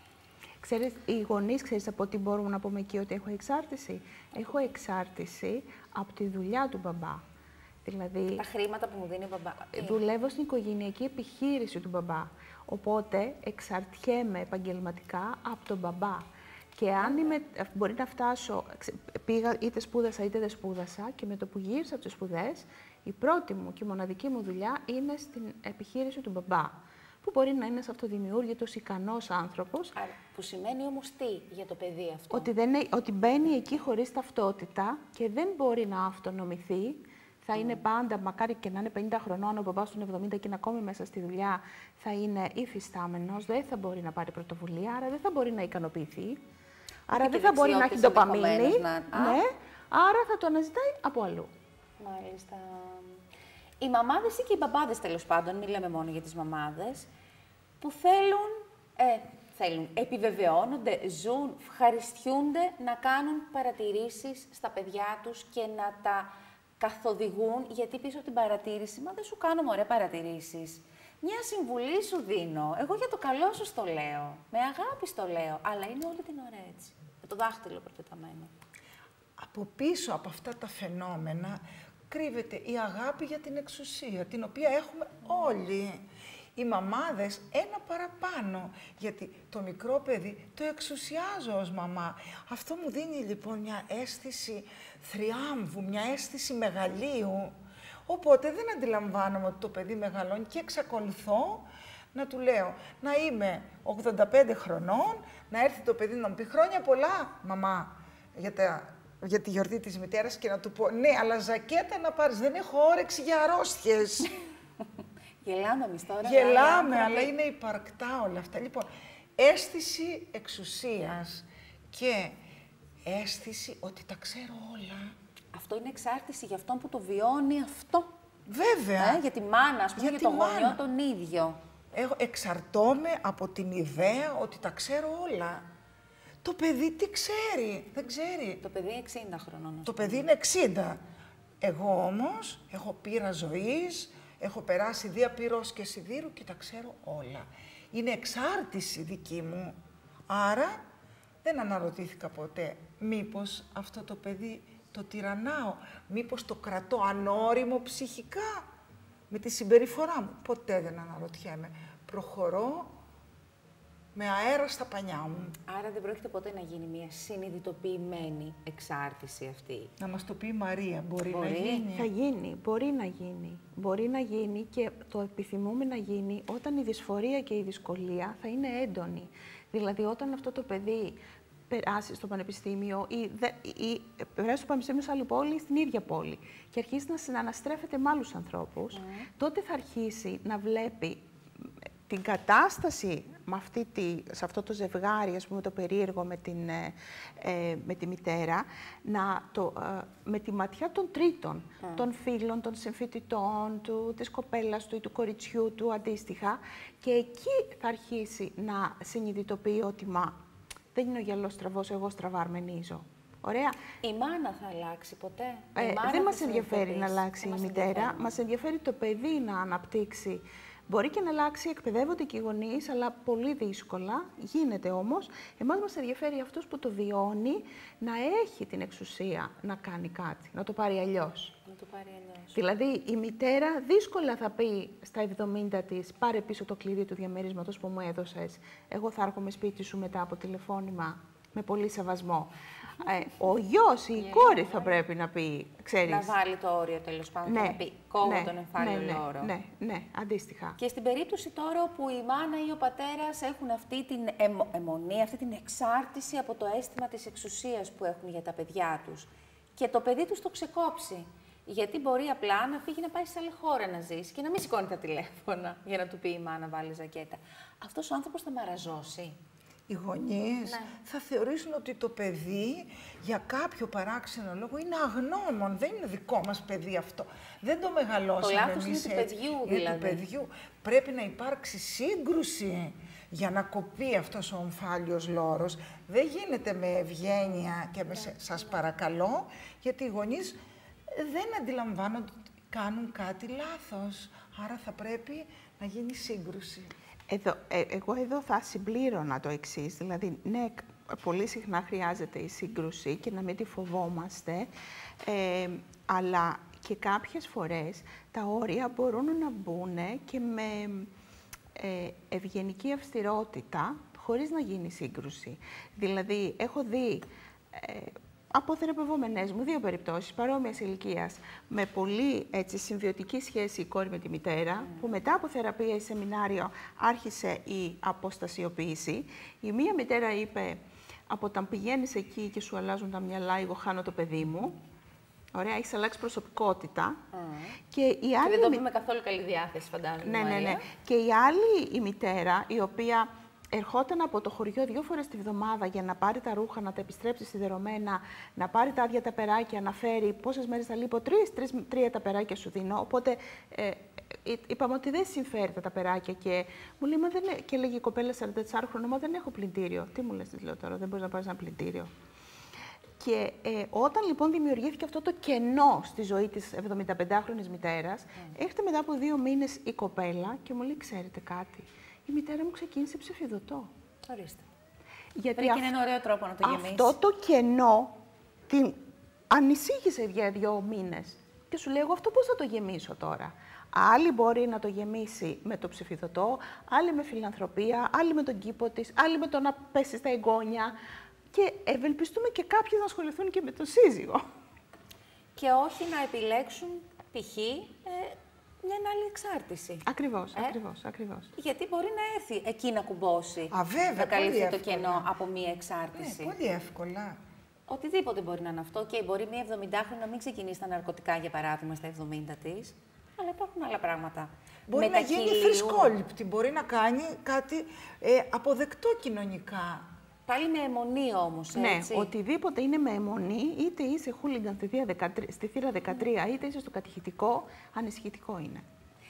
Speaker 2: Ξέρεις, οι γονείς, ξέρεις από τι μπορούμε να πούμε εκεί ότι έχω εξάρτηση. Έχω εξάρτηση από τη δουλειά του μπαμπά. Δηλαδή,
Speaker 1: τα χρήματα που μου δίνει ο μπαμπά.
Speaker 2: Δουλεύω στην οικογενειακή επιχείρηση του μπαμπά. Οπότε εξαρτιέμαι επαγγελματικά από τον μπαμπά. Και αν είμαι, μπορεί να φτάσω, πήγα είτε σπούδασα είτε δεν σπούδασα και με το που γύρισα από τις σπουδές, η πρώτη μου και η μοναδική μου δουλειά είναι στην επιχείρηση του μπαμπά. Που μπορεί να είναι ένας αυτοδημιούργητος, ικανός άνθρωπος.
Speaker 1: Άρα, που σημαίνει όμως τι για το παιδί αυτό?
Speaker 2: Ότι, δεν, ότι μπαίνει εκεί χωρίς ταυτότητα και δεν μπορεί να αυτονομηθεί. Θα mm. είναι πάντα, μακάρι και να είναι πενήντα χρονών, ο μπαμπάς του είναι εβδομήντα και είναι ακόμη μέσα στη δουλειά, θα είναι υφιστάμενος, δεν θα μπορεί να πάρει πρωτοβουλία, άρα δεν θα μπορεί να ικανοποιηθεί. Άρα
Speaker 1: και
Speaker 2: δεν θα μπορεί να έχει ντοπαμίνη.
Speaker 1: Να...
Speaker 2: Ναι, άρα θα το αναζητάει από αλλού.
Speaker 1: Μάλιστα. Οι μαμάδες ή και οι μπαμπάδες, τέλος πάντων, μην λέμε μόνο για τις μαμάδες, που θέλουν, ε, θέλουν, επιβεβαιώνονται, ζουν, ευχαριστιούνται να κάνουν παρατηρήσεις στα παιδιά τους και να τα καθοδηγούν, γιατί πίσω από την παρατήρηση, μα δεν σου κάνω μωρέ παρατηρήσεις. Μια συμβουλή σου δίνω, εγώ για το καλό σου το λέω, με αγάπη στο λέω, αλλά είναι όλη την ώρα έτσι, με το δάχτυλο προτεταμένο.
Speaker 3: Από πίσω από αυτά τα φαινόμενα κρύβεται η αγάπη για την εξουσία, την οποία έχουμε όλοι. Οι μαμάδες ένα παραπάνω, γιατί το μικρό παιδί το εξουσιάζω ως μαμά. Αυτό μου δίνει λοιπόν μια αίσθηση θριάμβου, μια αίσθηση μεγαλείου. Οπότε δεν αντιλαμβάνομαι ότι το παιδί μεγαλώνει και εξακολουθώ να του λέω να είμαι ογδόντα πέντε χρονών, να έρθει το παιδί να μου πει χρόνια πολλά, μαμά, για, τα, για τη γιορτή της μητέρας και να του πω ναι, αλλά ζακέτα να πάρεις, δεν έχω όρεξη για αρρώστιες.
Speaker 1: Γελάμε εμείς τώρα.
Speaker 3: Γελάμε, αλλά, αλλά είναι υπαρκτά όλα αυτά. Λοιπόν, αίσθηση εξουσίας και αίσθηση ότι τα ξέρω όλα.
Speaker 1: Αυτό είναι εξάρτηση για αυτόν που το βιώνει αυτό.
Speaker 3: Βέβαια.
Speaker 1: Ε, για τη μάνα, ας πούμε, για, για το γονιό τον ίδιο.
Speaker 3: Εγώ εξαρτώμαι από την ιδέα ότι τα ξέρω όλα. Το παιδί τι ξέρει, δεν ξέρει.
Speaker 1: Το παιδί είναι εξήντα χρονών.
Speaker 3: Το παιδί είναι εξήντα. Εγώ όμως έχω πείρα ζωής, Έχω περάσει δια πυρός και σιδήρου και τα ξέρω όλα. Είναι εξάρτηση δική μου. Άρα δεν αναρωτήθηκα ποτέ μήπως αυτό το παιδί το τυραννάω, μήπως το κρατώ ανώριμο ψυχικά με τη συμπεριφορά μου. Ποτέ δεν αναρωτιέμαι. Προχωρώ με αέρα στα πανιά μου.
Speaker 1: Άρα δεν πρόκειται ποτέ να γίνει μια συνειδητοποιημένη εξάρτηση αυτή.
Speaker 3: Να μας το πει η Μαρία, μπορεί,
Speaker 1: Μπορεί.
Speaker 3: να γίνει.
Speaker 2: Θα γίνει, μπορεί να γίνει. Μπορεί να γίνει και το επιθυμούμε να γίνει όταν η δυσφορία και η δυσκολία θα είναι έντονη. Δηλαδή όταν αυτό το παιδί περάσει στο πανεπιστήμιο ή, δε, ή περάσει στο πανεπιστήμιο σε άλλη πόλη ή στην ίδια πόλη και αρχίσει να συναναστρέφεται με άλλους ανθρώπους, mm. τότε θα αρχίσει να βλέπει την κατάσταση με αυτή τη, σε αυτό το ζευγάρι, ας πούμε, το περίεργο με, την, ε, με τη μητέρα, να το, ε, με τη ματιά των τρίτων, mm. των φίλων, των συμφοιτητών του, της κοπέλας του ή του κοριτσιού του αντίστοιχα, και εκεί θα αρχίσει να συνειδητοποιεί ότι μα, δεν είναι ο γυαλός στραβός, εγώ στραβά αρμενίζω. Ωραία.
Speaker 1: Η μάνα θα αλλάξει ποτέ.
Speaker 2: Ε, δεν μας ενδιαφέρει να αλλάξει η μητέρα, μας ενδιαφέρει το παιδί να αναπτύξει. Μπορεί και να αλλάξει, εκπαιδεύονται και οι γονείς, αλλά πολύ δύσκολα, γίνεται όμως. Εμάς μας ενδιαφέρει αυτός που το βιώνει να έχει την εξουσία να κάνει κάτι, να το πάρει αλλιώς.
Speaker 1: Να το πάρει αλλιώς.
Speaker 2: Δηλαδή, η μητέρα δύσκολα θα πει στα εβδομήντα της, πάρε πίσω το κλειδί του διαμερίσματος που μου έδωσες, εγώ θα έρχομαι σπίτι σου μετά από τηλεφώνημα, με πολύ σεβασμό. Ε, ο γιος ή η κόρη θα πρέπει να πει, ξέρεις.
Speaker 1: Να βάλει το όριο, τέλος πάντων,
Speaker 2: ναι,
Speaker 1: να πει κόβω
Speaker 2: ναι,
Speaker 1: τον εμφάλιο
Speaker 2: ναι,
Speaker 1: λόρο.
Speaker 2: Ναι, ναι, αντίστοιχα.
Speaker 1: Και στην περίπτωση τώρα όπου η μάνα ή ο πατέρας έχουν αυτή την αιμο, αιμονή, αυτή την εξάρτηση από το αίσθημα της εξουσίας που έχουν για τα παιδιά τους και το παιδί τους το ξεκόψει. Γιατί μπορεί απλά να φύγει να πάει σε άλλη χώρα να ζήσει και να μην σηκώνει τα τηλέφωνα για να του πει η μάνα βάλει ζακέτα. Αυτός ο άνθρωπος θα μαραζώσει.
Speaker 3: Οι γονείς
Speaker 1: ναι.
Speaker 3: θα θεωρήσουν ότι το παιδί για κάποιο παράξενο λόγο είναι αγνώμων. Δεν είναι δικό μας παιδί αυτό. Δεν το μεγαλώσαμε εμείς.
Speaker 1: Το λάθος είναι του παιδιού, δηλαδή.
Speaker 3: Είναι του παιδιού. Πρέπει να υπάρξει σύγκρουση για να κοπεί αυτός ο ομφάλιος λόρος. Δεν γίνεται με ευγένεια και με
Speaker 1: ναι.
Speaker 3: σας παρακαλώ, γιατί οι γονείς δεν αντιλαμβάνονται ότι κάνουν κάτι λάθος. Άρα θα πρέπει να γίνει σύγκρουση.
Speaker 2: Εδώ, ε, εγώ εδώ θα συμπλήρωνα το εξής, δηλαδή, ναι, πολύ συχνά χρειάζεται η σύγκρουση και να μην τη φοβόμαστε, ε, αλλά και κάποιες φορές τα όρια μπορούν να μπουν και με ε, ευγενική αυστηρότητα, χωρίς να γίνει σύγκρουση. Δηλαδή, έχω δει ε, από θεραπευόμενες μου δύο περιπτώσεις παρόμοιας ηλικίας, με πολύ έτσι, συμβιωτική σχέση η κόρη με τη μητέρα, mm. που μετά από θεραπεία ή σεμινάριο άρχισε η αποστασιοποίηση. Η μία μητέρα είπε, από όταν πηγαίνεις εκεί και σου αλλάζουν τα μυαλά, εγώ χάνω το παιδί μου. Ωραία, έχεις αλλάξει προσωπικότητα. Mm. Και, η άλλη...
Speaker 1: και δεν το πούμε καθόλου καλή διάθεση, φαντάζομαι.
Speaker 2: Ναι, ναι, ναι. Και η άλλη η μητέρα, η οποία ερχόταν από το χωριό δύο φορές τη βδομάδα για να πάρει τα ρούχα, να τα επιστρέψει σιδερωμένα, να πάρει τα άδεια τα περάκια, να φέρει πόσες μέρες θα λείπω, τρεις, τρεις, τρία τα περάκια σου δίνω. Οπότε ε, είπαμε ότι δεν συμφέρει τα περάκια και μου λέει, μα δεν, και λέγει η κοπέλα σαράντα τέσσερα χρονών, μα δεν έχω πλυντήριο. Τι μου λες, της λέω τώρα, δεν μπορείς να πάρεις ένα πλυντήριο. Και ε, όταν λοιπόν δημιουργήθηκε αυτό το κενό στη ζωή της εβδομηνταπεντάχρονης μητέρας, mm. έρχεται μετά από δύο μήνες η κοπέλα και μου λέει, ξέρετε κάτι, η μητέρα μου ξεκίνησε ψηφιδωτό.
Speaker 1: Ορίστε.
Speaker 2: Γιατί
Speaker 1: Βρήκε
Speaker 2: αυ...
Speaker 1: ένα ωραίο τρόπο να το γεμίσει.
Speaker 2: Αυτό το κενό την ανησύχησε για δύο μήνες. Και σου λέω, αυτό πώς θα το γεμίσω τώρα. Άλλοι μπορεί να το γεμίσει με το ψηφιδωτό, άλλοι με φιλανθρωπία, άλλοι με τον κήπο της, άλλοι με το να πέσει στα εγγόνια. Και ευελπιστούμε και κάποιοι να ασχοληθούν και με το σύζυγο.
Speaker 1: Και όχι να επιλέξουν π.χ. Ε, μια άλλη εξάρτηση.
Speaker 2: Ακριβώς,
Speaker 1: ε?
Speaker 2: ακριβώς, ακριβώς.
Speaker 1: Γιατί μπορεί να έρθει εκεί να κουμπώσει,
Speaker 3: Α, βέβαια,
Speaker 1: να καλύψει το
Speaker 3: εύκολα.
Speaker 1: κενό από μια εξάρτηση.
Speaker 3: Ναι, πολύ εύκολα.
Speaker 1: Οτιδήποτε μπορεί να είναι αυτό. Και μπορεί μια εβδομηντάχρονη να μην ξεκινήσει τα ναρκωτικά, για παράδειγμα, στα εβδομήντα της, αλλά υπάρχουν άλλα πράγματα.
Speaker 3: Μπορεί να γίνει θρησκόληπτη, μπορεί να κάνει κάτι ε, αποδεκτό κοινωνικά.
Speaker 1: Πάλι με αιμονή όμως, έτσι.
Speaker 2: Ναι, οτιδήποτε είναι με αιμονή, είτε είσαι χούλιγκαν στη θύρα δεκατρία, στη θύρα δεκατρία είτε είσαι στο κατηχητικό, ανησυχητικό είναι.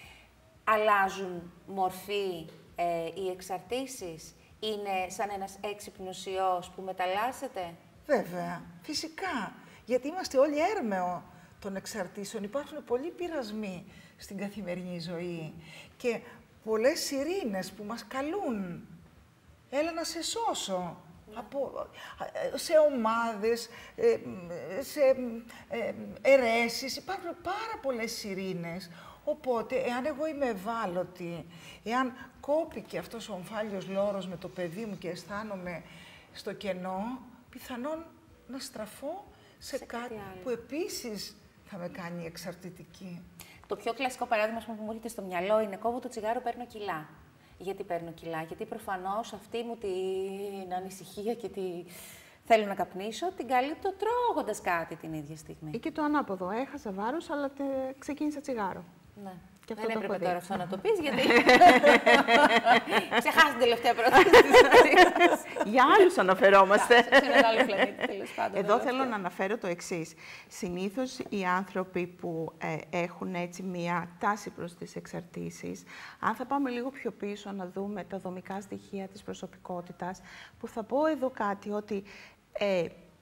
Speaker 1: Αλλάζουν μορφή ε, οι εξαρτήσεις, είναι σαν ένας έξυπνος ιός που μεταλλάσσεται.
Speaker 3: Βέβαια, φυσικά. Γιατί είμαστε όλοι έρμεο των εξαρτήσεων. Υπάρχουν πολλοί πειρασμοί στην καθημερινή ζωή και πολλές σιρήνες που μας καλούν. Έλα να σε σώσω. Από, σε ομάδες, σε αιρέσεις, υπάρχουν πάρα πολλές σιρήνες. Οπότε, εάν εγώ είμαι ευάλωτη, εάν κόπηκε αυτός ο ομφάλιος λόρος με το παιδί μου και αισθάνομαι στο κενό, πιθανόν να στραφώ σε, σε κάτι, κάτι που επίσης θα με κάνει εξαρτητική.
Speaker 1: Το πιο κλασικό παράδειγμα που μου έρχεται στο μυαλό είναι κόβω το τσιγάρο, παίρνω κιλά. Γιατί παίρνω κιλά, γιατί προφανώς αυτή μου την ανησυχία και τη θέλω να καπνίσω, την καλύπτω τρώγοντας κάτι την ίδια στιγμή.
Speaker 2: Ή και το ανάποδο. Έχασα βάρος, αλλά τε... ξεκίνησα τσιγάρο.
Speaker 1: Ναι.
Speaker 2: Και αυτό
Speaker 1: δεν
Speaker 2: το
Speaker 1: έπρεπε
Speaker 2: δει.
Speaker 1: τώρα αυτό να το πεις, γιατί ξεχάσει την τελευταία πρόταση της ζωής.
Speaker 2: Για άλλους αναφερόμαστε.
Speaker 1: Σε έναν άλλο πλανήτη, τέλος πάντων.
Speaker 2: Εδώ θέλω να αναφέρω το εξής. Συνήθως οι άνθρωποι που ε, έχουν έτσι μία τάση προς τις εξαρτήσεις, αν θα πάμε λίγο πιο πίσω να δούμε τα δομικά στοιχεία της προσωπικότητας, που θα πω εδώ κάτι ότι ε,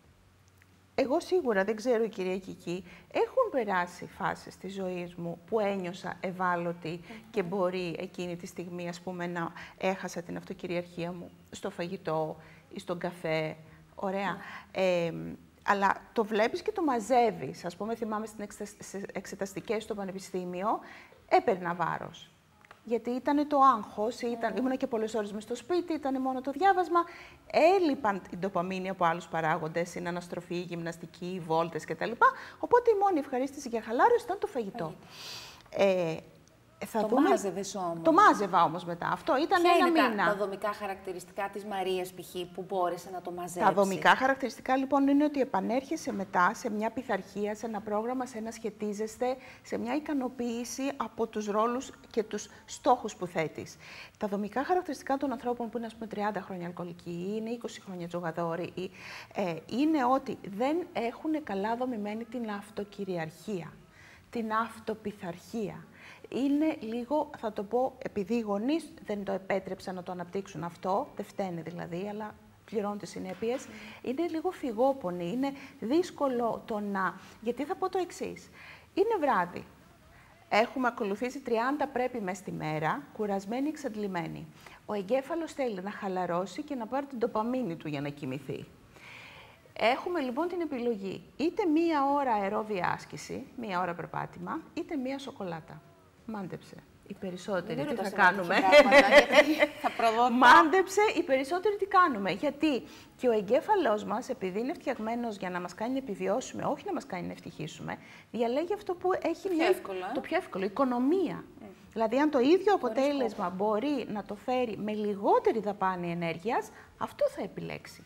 Speaker 2: εγώ σίγουρα, δεν ξέρω η κυρία Κική, έχουν περάσει φάσεις της ζωής μου που ένιωσα ευάλωτη mm-hmm. και μπορεί εκείνη τη στιγμή, ας πούμε, να έχασα την αυτοκυριαρχία μου στο φαγητό ή στον καφέ. Ωραία. Mm-hmm. Ε, αλλά το βλέπεις και το μαζεύεις. Ας πούμε, θυμάμαι στις εξεταστικές στο πανεπιστήμιο, έπαιρνα βάρος. Γιατί ήταν το άγχος, ήταν, ήμουνα και πολλές ώρες μες στο σπίτι, ήταν μόνο το διάβασμα. Έλειπαν η ντοπαμίνη από άλλους παράγοντες, είναι αναστροφή, γυμναστική, βόλτες κτλ. Οπότε η μόνη ευχαρίστηση για χαλάρωση ήταν το φαγητό. Ε, θα
Speaker 1: το
Speaker 2: δούμε...
Speaker 1: μάζευες όμως.
Speaker 2: Το μάζευα όμως μετά. Αυτό ήταν
Speaker 1: Ποια
Speaker 2: ένα
Speaker 1: είναι
Speaker 2: μήνα.
Speaker 1: Τα, τα δομικά χαρακτηριστικά της Μαρίας π.χ. που μπόρεσε να το μαζέψει?
Speaker 2: Τα δομικά χαρακτηριστικά λοιπόν είναι ότι επανέρχεσαι μετά σε μια πειθαρχία, σε ένα πρόγραμμα, σε ένα σχετίζεστε, σε μια ικανοποίηση από τους ρόλους και τους στόχους που θέτεις. Τα δομικά χαρακτηριστικά των ανθρώπων που είναι, ας πούμε, τριάντα χρόνια αλκοολικοί ή είναι είκοσι χρόνια τζογαδόροι ή, ε, είναι ότι δεν έχουν καλά δομημένη την αυτοκυριαρχία, την αυτοπειθαρχία. Είναι λίγο, θα το πω, επειδή οι γονείς δεν το επέτρεψαν να το αναπτύξουν αυτό, δεν φταίνε δηλαδή, αλλά πληρώνουν τις συνέπειες, mm. είναι λίγο φυγόπονοι, είναι δύσκολο το να... Γιατί θα πω το εξής, είναι βράδυ, έχουμε ακολουθήσει τριάντα πρέπει μες τη μέρα, κουρασμένοι, εξαντλημένοι. Ο εγκέφαλος θέλει να χαλαρώσει και να πάρει την ντοπαμίνη του για να κοιμηθεί. Έχουμε λοιπόν την επιλογή, είτε μία ώρα αερόβια άσκηση, μία ώρα περπάτημα, είτε μία σοκολάτα. Μάντεψε. Οι περισσότεροι τι θα κάνουμε.
Speaker 1: θα
Speaker 2: Μάντεψε, οι περισσότεροι τι κάνουμε. Γιατί και ο εγκέφαλός μας, επειδή είναι φτιαγμένος για να μας κάνει να επιβιώσουμε, όχι να μας κάνει να ευτυχίσουμε, διαλέγει αυτό που έχει
Speaker 1: πιο
Speaker 2: μια...
Speaker 1: εύκολο, ε?
Speaker 2: το πιο εύκολο, οικονομία. Mm. Δηλαδή, αν το ίδιο αποτέλεσμα μπορεί να το φέρει με λιγότερη δαπάνη ενέργειας, αυτό θα επιλέξει.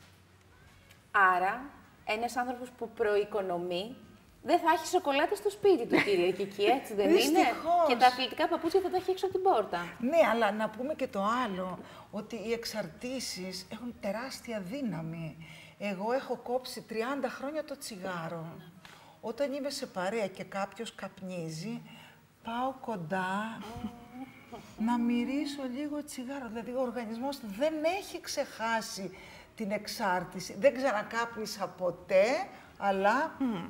Speaker 1: Άρα, ένας άνθρωπος που προοικονομεί, δεν θα έχει σοκολάτα στο σπίτι του, κύριε Κική, έτσι δεν είναι? Και τα αθλητικά παπούτσια θα τα έχει έξω από την πόρτα.
Speaker 3: Ναι, αλλά να πούμε και το άλλο, ότι οι εξαρτήσεις έχουν τεράστια δύναμη. Εγώ έχω κόψει τριάντα χρόνια το τσιγάρο. Όταν είμαι σε παρέα και κάποιος καπνίζει, πάω κοντά να μυρίσω λίγο τσιγάρο. Δηλαδή, ο οργανισμός δεν έχει ξεχάσει την εξάρτηση. Δεν ξανακάπνισα ποτέ, αλλά... Mm.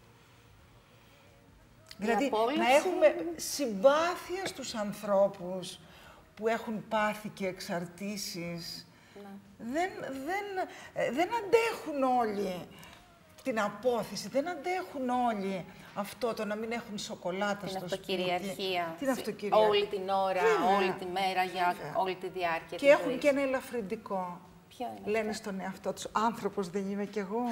Speaker 3: Δηλαδή,
Speaker 1: απόλυση...
Speaker 3: να έχουμε συμπάθεια στους ανθρώπους που έχουν πάθει και εξαρτήσεις. Ναι. Δεν, δεν, δεν αντέχουν όλοι την απόθεση, δεν αντέχουν όλοι αυτό το να μην έχουν σοκολάτα
Speaker 1: την
Speaker 3: στο
Speaker 1: αυτοκυριαρχία.
Speaker 3: σπίτι. Την αυτοκυριαρχία.
Speaker 1: Όλη την ώρα, Βέβαια. όλη τη μέρα, για Βέβαια. όλη τη διάρκεια
Speaker 3: και
Speaker 1: της
Speaker 3: έχουν
Speaker 1: ζωής.
Speaker 3: Και ένα ελαφρυντικό.
Speaker 1: Ποιο είναι
Speaker 3: Λένε
Speaker 1: αυτό?
Speaker 3: στον εαυτό τους, άνθρωπος δεν είμαι κι εγώ.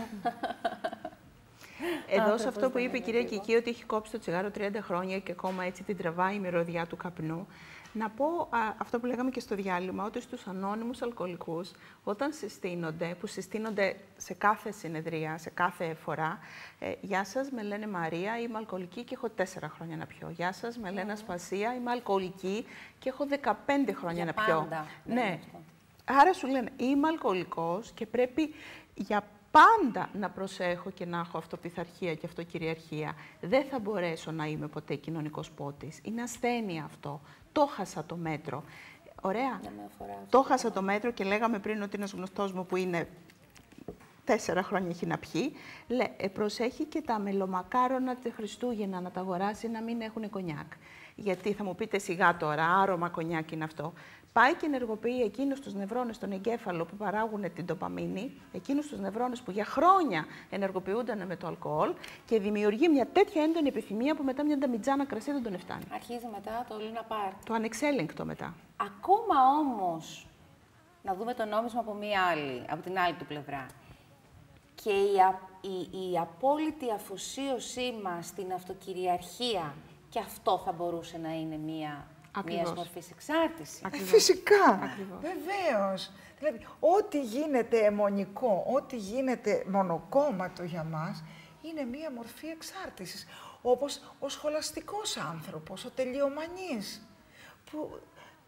Speaker 2: Εδώ σε αυτό που είπε η κυρία Κική, ότι έχει κόψει το τσιγάρο τριάντα χρόνια και ακόμα έτσι την τραβάει η μυρωδιά του καπνού, να πω α, αυτό που λέγαμε και στο διάλειμμα, ότι στους ανώνυμους αλκοολικούς, όταν συστήνονται, που συστήνονται σε κάθε συνεδρία, σε κάθε φορά, ε, «Γεια σας, με λένε Μαρία, είμαι αλκοολική και έχω τέσσερα χρόνια να πιω. Γεια σας, με λένε Ασπασία, είμαι αλκοολική και έχω δεκαπέντε χρόνια
Speaker 1: για
Speaker 2: να πιω».
Speaker 1: Πάντα.
Speaker 2: Ναι. Άρα σου λένε, είμαι αλκοολικός και πρέπει για πάντα να προσέχω και να έχω αυτοπειθαρχία και αυτοκυριαρχία. Δεν θα μπορέσω να είμαι ποτέ κοινωνικός πότης. Είναι ασθένεια αυτό. Το χάσα το μέτρο. Ωραία.
Speaker 1: Το χάσα το μέτρο και λέγαμε πριν ότι ένας γνωστός μου που είναι
Speaker 2: τέσσερα χρόνια έχει να πιει, λέει, ε, προσέχει και τα μελομακάρονα τα Χριστούγεννα να τα αγοράσει να μην έχουν κονιάκ. Γιατί θα μου πείτε σιγά τώρα, άρωμα κονιάκ είναι αυτό. Πάει και ενεργοποιεί εκείνους τους νευρώνες στον εγκέφαλο που παράγουν την ντοπαμίνη, εκείνους τους νευρώνες που για χρόνια ενεργοποιούνταν με το αλκοόλ και δημιουργεί μια τέτοια έντονη επιθυμία που μετά μια νταμιτζάνα κρασί δεν τον φτάνει.
Speaker 1: Αρχίζει μετά το Luna Park.
Speaker 2: Το ανεξέλεγκτο μετά.
Speaker 1: Ακόμα όμως, να δούμε το νόμισμα από μία άλλη, από την άλλη του πλευρά. Και η, α, η, η απόλυτη αφοσίωσή μας στην αυτοκυριαρχία, και αυτό θα μπορούσε να είναι μία... Μια μορφή εξάρτηση.
Speaker 3: Ε, φυσικά.
Speaker 2: Ακριβώς.
Speaker 3: Βεβαίως. Δηλαδή, ό,τι γίνεται αιμονικό, ό,τι γίνεται μονοκόμματο για μας, είναι μία μορφή εξάρτησης. Όπως ο σχολαστικός άνθρωπος, ο τελειομανής, που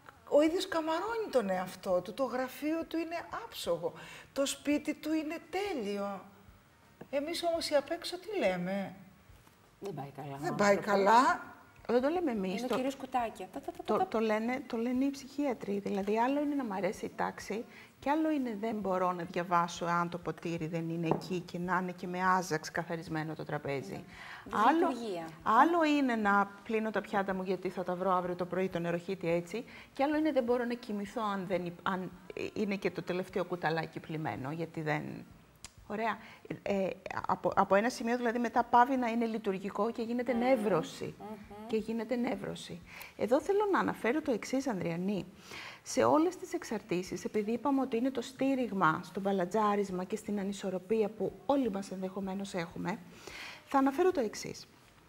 Speaker 3: ο ίδιος καμαρώνει τον εαυτό του, το γραφείο του είναι άψογο, το σπίτι του είναι τέλειο. Εμείς όμως οι απ' έξω τι λέμε?
Speaker 1: Δεν πάει καλά.
Speaker 3: Δεν πάει καλά.
Speaker 2: Δεν το λέμε εμείς.
Speaker 1: Είναι
Speaker 2: το...
Speaker 1: ο κύριος Κουτάκια.
Speaker 2: Το, το, λένε, το λένε οι ψυχίατροι. Δηλαδή, άλλο είναι να μ' αρέσει η τάξη και άλλο είναι δεν μπορώ να διαβάσω αν το ποτήρι δεν είναι εκεί και να είναι και με άζαξ καθαρισμένο το τραπέζι.
Speaker 1: Ναι.
Speaker 2: Άλλο, άλλο είναι να πλύνω τα πιάτα μου γιατί θα τα βρω αύριο το πρωί το νεροχύτη έτσι και άλλο είναι δεν μπορώ να κοιμηθώ αν, δεν, αν είναι και το τελευταίο κουταλάκι πλυμμένο γιατί δεν... Ωραία. Ε, από, από ένα σημείο δηλαδή μετά πάβει να είναι λειτουργικό και γίνεται mm. νεύρωση. Mm-hmm. Και γίνεται νεύρωση. Εδώ θέλω να αναφέρω το εξής, Ανδριανή. Σε όλες τις εξαρτήσεις, επειδή είπαμε ότι είναι το στήριγμα στο μπαλατζάρισμα και στην ανισορροπία που όλοι μας ενδεχομένως έχουμε, θα αναφέρω το εξής.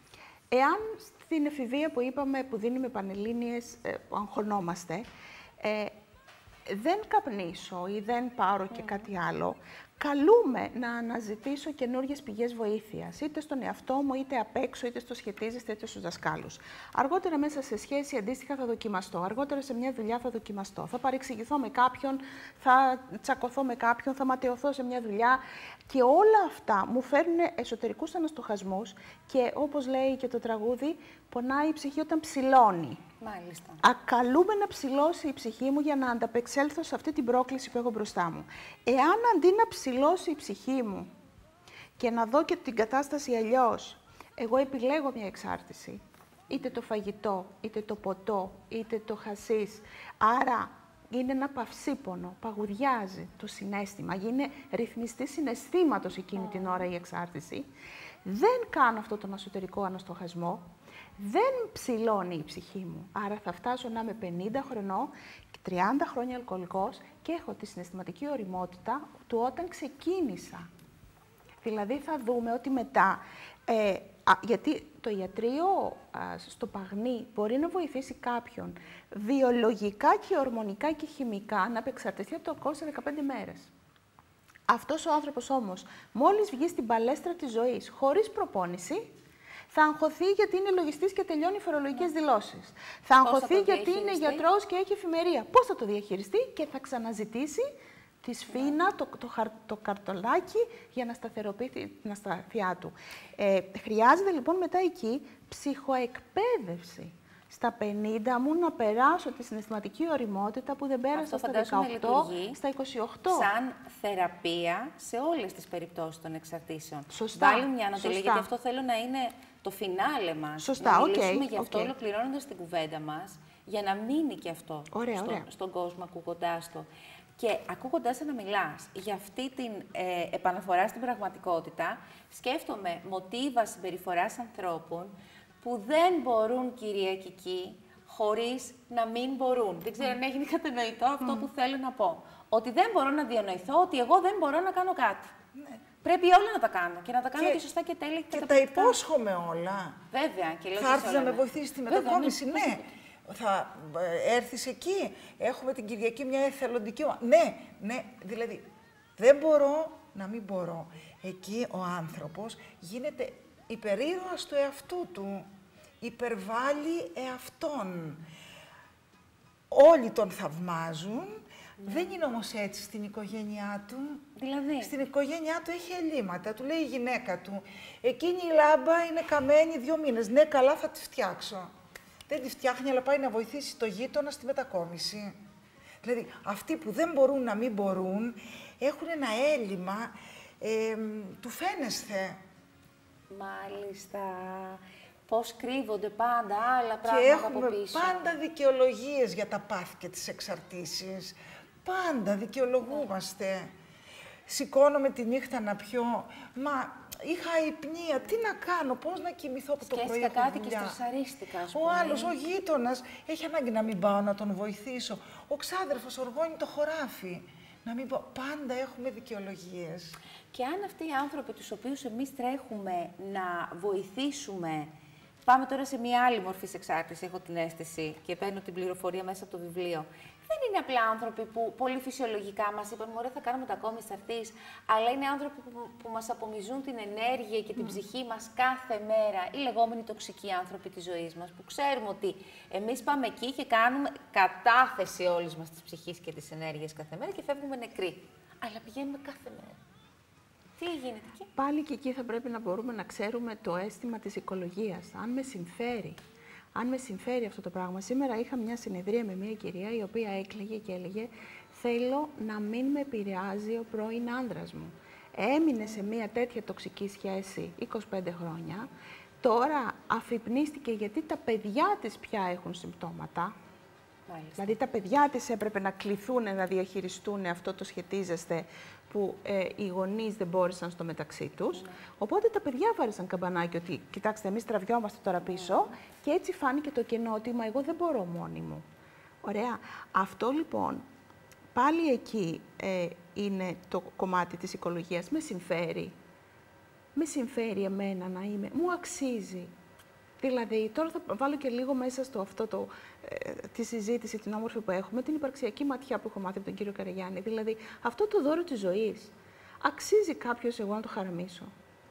Speaker 2: Εάν στην εφηβεία που είπαμε, που δίνουμε πανελλήνιες, ε, που αγχωνόμαστε, ε, δεν καπνίσω ή δεν πάρω και mm. κάτι άλλο, καλούμε να αναζητήσω καινούριες πηγές βοήθειας, είτε στον εαυτό μου, είτε απ' έξω, είτε στο σχετίζεστε, είτε στους δασκάλους. Αργότερα μέσα σε σχέση αντίστοιχα θα δοκιμαστώ, αργότερα σε μια δουλειά θα δοκιμαστώ, θα παρεξηγηθώ με κάποιον, θα τσακωθώ με κάποιον, θα ματαιωθώ σε μια δουλειά και όλα αυτά μου φέρνουν εσωτερικούς αναστοχασμούς και όπως λέει και το τραγούδι, πονάει η ψυχή όταν ψηλώνει.
Speaker 1: Μάλιστα.
Speaker 2: Ακαλούμε να ψηλώσει η ψυχή μου για να ανταπεξέλθω σε αυτή την πρόκληση που έχω μπροστά μου. Εάν αντί να ψηλώσει η ψυχή μου και να δω και την κατάσταση αλλιώς, εγώ επιλέγω μια εξάρτηση, είτε το φαγητό, είτε το ποτό, είτε το χασίς, άρα είναι ένα παυσίπονο, παγουδιάζει το συναίσθημα, είναι ρυθμιστή συναισθήματος εκείνη την ώρα η εξάρτηση, δεν κάνω αυτό τον εσωτερικό αναστοχασμό, δεν ψηλώνει η ψυχή μου. Άρα θα φτάσω να είμαι πενήντα χρονών και τριάντα χρόνια αλκοολικός και έχω τη συναισθηματική ωριμότητα του όταν ξεκίνησα. Δηλαδή θα δούμε ότι μετά, ε, α, γιατί το ιατρείο α, στο παγνί μπορεί να βοηθήσει κάποιον βιολογικά και ορμονικά και χημικά να απεξαρτηθεί από το αλκοόλ σε δεκαπέντε μέρες. Αυτός ο άνθρωπος όμως, μόλις βγει στην παλέστρα της ζωής, χωρίς προπόνηση, θα αγχωθεί γιατί είναι λογιστής και τελειώνει φορολογικές ναι. δηλώσεις. Θα αγχωθεί γιατί είναι γιατρός και έχει εφημερία. Πώς θα το διαχειριστεί και θα ξαναζητήσει τη σφήνα, ναι. το, το, το, το καρτολάκι για να σταθεροποιήσει την ασταθειά του. Ε, χρειάζεται λοιπόν μετά εκεί ψυχοεκπαίδευση. Στα πενήντα μου να περάσω τη συναισθηματική ωριμότητα που δεν πέρασα στα δεκαοκτώ, στα είκοσι οκτώ.
Speaker 1: Σαν θεραπεία σε όλες τις περιπτώσεις των εξαρτήσεων.
Speaker 2: Σωστά.
Speaker 1: Βάλει μια ανατελή, γιατί αυτό θέλω να είναι το φινάλε μας.
Speaker 2: Σωστά,
Speaker 1: να
Speaker 2: οκ.
Speaker 1: μιλήσουμε
Speaker 2: Okay,
Speaker 1: γι' αυτό
Speaker 2: okay.
Speaker 1: ολοκληρώνοντας την κουβέντα μας, για να μείνει και αυτό
Speaker 2: ωραία,
Speaker 1: στο,
Speaker 2: ωραία.
Speaker 1: στον κόσμο ακούγοντάς το. Και ακούγοντάς να μιλάς για αυτή την ε, επαναφορά στην πραγματικότητα, σκέφτομαι μοτίβα συμπεριφοράς ανθρώπων που δεν μπορούν κυριακική χωρίς να μην μπορούν. Δεν ξέρω mm. αν έγινε κατανοητό αυτό mm. που θέλω να πω. Ότι δεν μπορώ να διανοηθώ ότι εγώ δεν μπορώ να κάνω κάτι. Ναι. Πρέπει όλα να τα κάνω και να τα κάνω και, και σωστά και τέλεια.
Speaker 3: Και, και τα υπόσχομαι όλα.
Speaker 1: Βέβαια. Και
Speaker 3: θα έρθεις να με βοηθήσεις στη μετακόμιση, ναι. ναι. Θα ε, έρθεις εκεί. Έχουμε την Κυριακή μια εθελοντική ομάδα. Ναι, ναι. Δηλαδή, δεν μπορώ να μην μπορώ. Εκεί ο άνθρωπος γίνεται υπερήρωας του εαυτού του, υπερβάλλει εαυτόν. Όλοι τον θαυμάζουν, ναι. δεν είναι όμως έτσι στην οικογένειά του.
Speaker 1: Δηλαδή.
Speaker 3: Στην οικογένειά του έχει ελλείμματα, του λέει η γυναίκα του, εκείνη η λάμπα είναι καμένη δύο μήνες, ναι καλά θα τη φτιάξω. Δεν τη φτιάχνει, αλλά πάει να βοηθήσει το γείτονα στη μετακόμιση. Δηλαδή, αυτοί που δεν μπορούν να μην μπορούν, έχουν ένα έλλειμμα ε, του φαίνεστε.
Speaker 1: Μάλιστα. Πώς κρύβονται πάντα άλλα
Speaker 3: Και
Speaker 1: πράγματα
Speaker 3: έχουμε
Speaker 1: από πίσω.
Speaker 3: πάντα δικαιολογίες για τα πάθη και τις εξαρτήσεις. Πάντα δικαιολογούμαστε. Σηκώνομαι τη νύχτα να πιω, μα είχα αϊπνία, τι να κάνω, πώς να κοιμηθώ από το πρωί.
Speaker 1: Σκέφτηκα κάτι
Speaker 3: δουλειά.
Speaker 1: και στρεσαρίστηκα, ας
Speaker 3: Ο
Speaker 1: πούμε.
Speaker 3: άλλος, ο γείτονας, έχει ανάγκη να μην πάω να τον βοηθήσω. Ο ξάδερφος οργώνει το χωράφι. Να μην πάω. Πάντα έχουμε δικαιολογίες.
Speaker 1: Και αν αυτοί οι άνθρωποι τους οποίους εμείς τρέχουμε να βοηθήσουμε, πάμε τώρα σε μια άλλη μορφή εξάρτηση, έχω την αίσθηση και παίρνω την πληροφορία μέσα από το βιβλίο. Δεν είναι απλά άνθρωποι που πολύ φυσιολογικά μας είπαν «Μωρέ, θα κάνουμε τα κόμις, θα έρθεις», αλλά είναι άνθρωποι που, που μας απομυζούν την ενέργεια και την ψυχή μας κάθε μέρα, οι λεγόμενοι τοξικοί άνθρωποι της ζωής μας, που ξέρουμε ότι εμείς πάμε εκεί και κάνουμε κατάθεση όλης μας της ψυχής και της ενέργειας κάθε μέρα και φεύγουμε νεκροί. Αλλά πηγαίνουμε κάθε μέρα. Τι γίνεται εκεί?
Speaker 2: Πάλι και εκεί θα πρέπει να μπορούμε να ξέρουμε το αίσθημα της οικολογίας. Αν με συμφέρει, αν με συμφέρει αυτό το πράγμα. Σήμερα είχα μια συνεδρία με μια κυρία η οποία έκλαιγε και έλεγε «Θέλω να μην με επηρεάζει ο πρώην άνδρας μου». Έμεινε σε μια τέτοια τοξική σχέση είκοσι πέντε χρόνια. Τώρα αφυπνίστηκε γιατί τα παιδιά της πια έχουν συμπτώματα.
Speaker 1: Μάλιστα.
Speaker 2: Δηλαδή τα παιδιά της έπρεπε να κληθούν να διαχειριστούν αυτό το σχετίζεστε που ε, οι γονείς δεν μπόρεσαν στο μεταξύ τους. Ναι. Οπότε τα παιδιά βάρεσαν καμπανάκι ότι κοιτάξτε, εμείς τραβιόμαστε τώρα πίσω ναι. και έτσι φάνηκε το κενό ότι μα εγώ δεν μπορώ μόνη μου. Ωραία. Αυτό λοιπόν πάλι εκεί ε, είναι το κομμάτι της οικολογίας. Με συμφέρει. Με συμφέρει εμένα να είμαι. Μου αξίζει. Δηλαδή, τώρα θα βάλω και λίγο μέσα στο αυτό το, ε, τη συζήτηση, την όμορφη που έχουμε, την υπαρξιακή ματιά που έχω μάθει από τον κύριο Καραγιάννη. Δηλαδή, αυτό το δώρο της ζωής, αξίζει κάποιος εγώ να το χαραμίσω?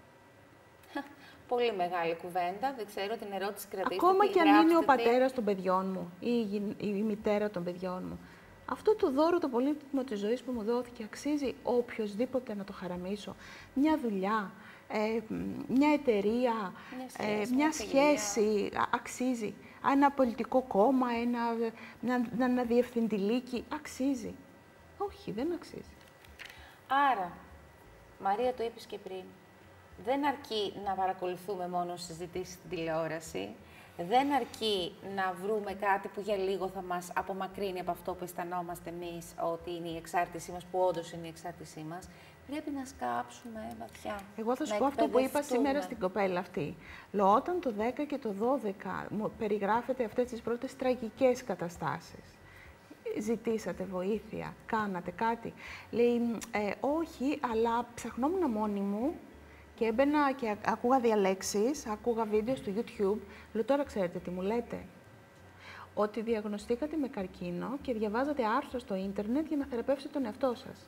Speaker 1: Πολύ μεγάλη κουβέντα, δεν ξέρω, την ερώτηση κρατήστε.
Speaker 2: Ακόμα και αν είναι ο
Speaker 1: τι...
Speaker 2: πατέρας των παιδιών μου ή η, η, η μητέρα των παιδιών μου. Αυτό το δώρο, το πολύτιμο της ζωής που μου δόθηκε, αξίζει οποιοσδήποτε να το χαραμίσω. Μια δουλειά, Ε, μια εταιρεία, μια σχέση, ε, μια σχέση αξίζει. Ένα πολιτικό κόμμα, ένα, ένα, ένα διευθυντηλίκι, αξίζει. Όχι, δεν αξίζει.
Speaker 1: Άρα, Μαρία, το είπες και πριν, δεν αρκεί να παρακολουθούμε μόνο συζητήσεις στην τηλεόραση, δεν αρκεί να βρούμε κάτι που για λίγο θα μας απομακρύνει από αυτό που αισθανόμαστε εμείς ότι είναι η εξάρτησή μας, που όντως είναι η εξάρτησή μας. Πρέπει να σκάψουμε βαθιά.
Speaker 2: Εγώ θα σου πω αυτό που είπα σήμερα στην κοπέλα αυτή. Λέω, όταν το δέκα και το δώδεκα μου περιγράφετε αυτές τις πρώτες τραγικές καταστάσεις. Ζητήσατε βοήθεια, κάνατε κάτι. Λέει, ε, όχι, αλλά ψαχνόμουν μόνη μου και έμπαινα και ακούγα διαλέξεις, ακούγα βίντεο στο YouTube. Λέω, τώρα ξέρετε τι μου λέτε? Ότι διαγνωστήκατε με καρκίνο και διαβάζατε άρθρα στο ίντερνετ για να θεραπεύσετε τον εαυτό σας.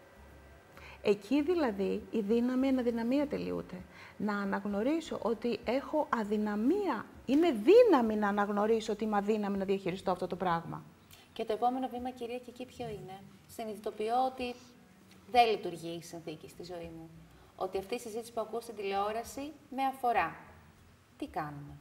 Speaker 2: Εκεί δηλαδή η δύναμη, η αδυναμία τελειούται. Να αναγνωρίσω ότι έχω αδυναμία. Είναι δύναμη να αναγνωρίσω ότι είμαι αδύναμη να διαχειριστώ αυτό το πράγμα.
Speaker 1: Και το επόμενο βήμα, κυρία, και εκεί ποιο είναι? Συνειδητοποιώ ότι δεν λειτουργεί η συνθήκη στη ζωή μου. Ότι αυτή η συζήτηση που ακούω στην τηλεόραση με αφορά. Τι κάνουμε?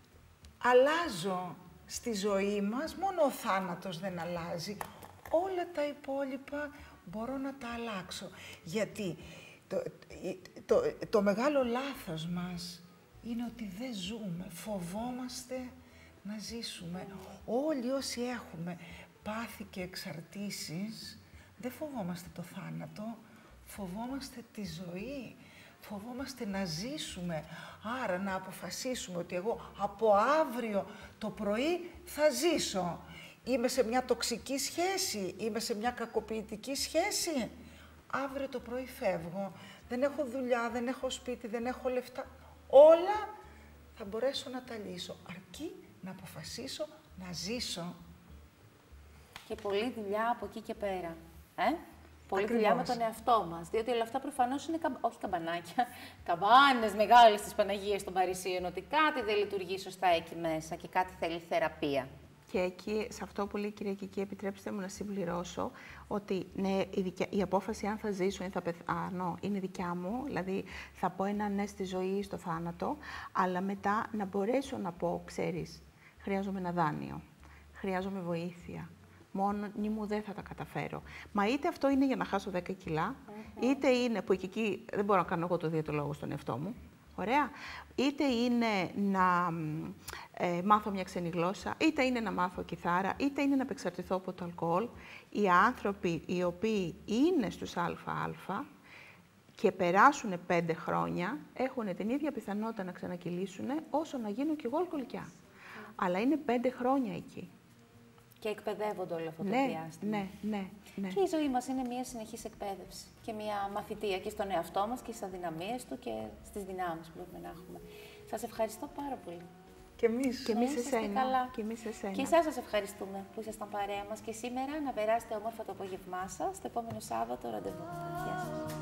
Speaker 3: Αλλάζω στη ζωή μας, μόνο ο θάνατος δεν αλλάζει. Όλα τα υπόλοιπα μπορώ να τα αλλάξω. Γιατί το, το, το, το μεγάλο λάθος μας είναι ότι δεν ζούμε. Φοβόμαστε να ζήσουμε. Όλοι όσοι έχουμε πάθη και εξαρτήσεις, δεν φοβόμαστε το θάνατο, φοβόμαστε τη ζωή. Φοβόμαστε να ζήσουμε. Άρα να αποφασίσουμε ότι εγώ από αύριο το πρωί θα ζήσω. Είμαι σε μια τοξική σχέση, είμαι σε μια κακοποιητική σχέση. Αύριο το πρωί φεύγω. Δεν έχω δουλειά, δεν έχω σπίτι, δεν έχω λεφτά. Όλα θα μπορέσω να τα λύσω. Αρκεί να αποφασίσω να ζήσω.
Speaker 1: Και πολλή δουλειά από εκεί και πέρα. Ε? Πολλή
Speaker 3: Ακριβώς.
Speaker 1: δουλειά με τον εαυτό μας. Διότι όλα αυτά προφανώς είναι, καμ... όχι καμπανάκια, καμπάνες μεγάλες της Παναγίας των Παρισίων, ότι κάτι δεν λειτουργεί σωστά εκεί μέσα και κάτι θέλει θεραπεία.
Speaker 2: Και εκεί, σε αυτό που λέει η κυρία Κική, επιτρέψτε μου να συμπληρώσω ότι ναι, η, δικιά, η απόφαση αν θα ζήσω ή θα πεθάνω είναι δικιά μου, δηλαδή θα πω ένα ναι στη ζωή ή στο θάνατο, αλλά μετά να μπορέσω να πω, ξέρεις, χρειάζομαι ένα δάνειο, χρειάζομαι βοήθεια, μόνη μου δεν θα τα καταφέρω. Μα είτε αυτό είναι για να χάσω δέκα κιλά, mm-hmm. είτε είναι που και εκεί δεν μπορώ να κάνω εγώ το διαιτολόγο στον εαυτό μου. Ωραία. Είτε είναι να ε, μάθω μια ξένη γλώσσα, είτε είναι να μάθω κιθάρα, είτε είναι να απεξαρτηθώ από το αλκοόλ. Οι άνθρωποι οι οποίοι είναι στους ΑΑ και περάσουν πέντε χρόνια, έχουν την ίδια πιθανότητα να ξανακυλήσουν όσο να γίνω κι εγώ αλκοολικιά. Mm. Αλλά είναι πέντε χρόνια εκεί.
Speaker 1: Και εκπαιδεύονται όλο αυτό το
Speaker 2: ναι,
Speaker 1: διάστημα.
Speaker 2: Ναι, ναι, ναι.
Speaker 1: Και η ζωή μας είναι μια συνεχής εκπαίδευση και μια μαθητεία και στον εαυτό μας και στις αδυναμίες του και στις δυνάμεις που μπορούμε να έχουμε. Σας ευχαριστώ πάρα πολύ.
Speaker 3: Και εμείς.
Speaker 2: Και εμείς
Speaker 1: εσένα. Καλά.
Speaker 2: Και εμείς εσένα.
Speaker 1: Και εσάς σας ευχαριστούμε που ήσασταν παρέα μας και σήμερα να περάσετε όμορφα το απόγευμά σας. Το επόμενο Σάββατο ραντεβού. Γεια σας.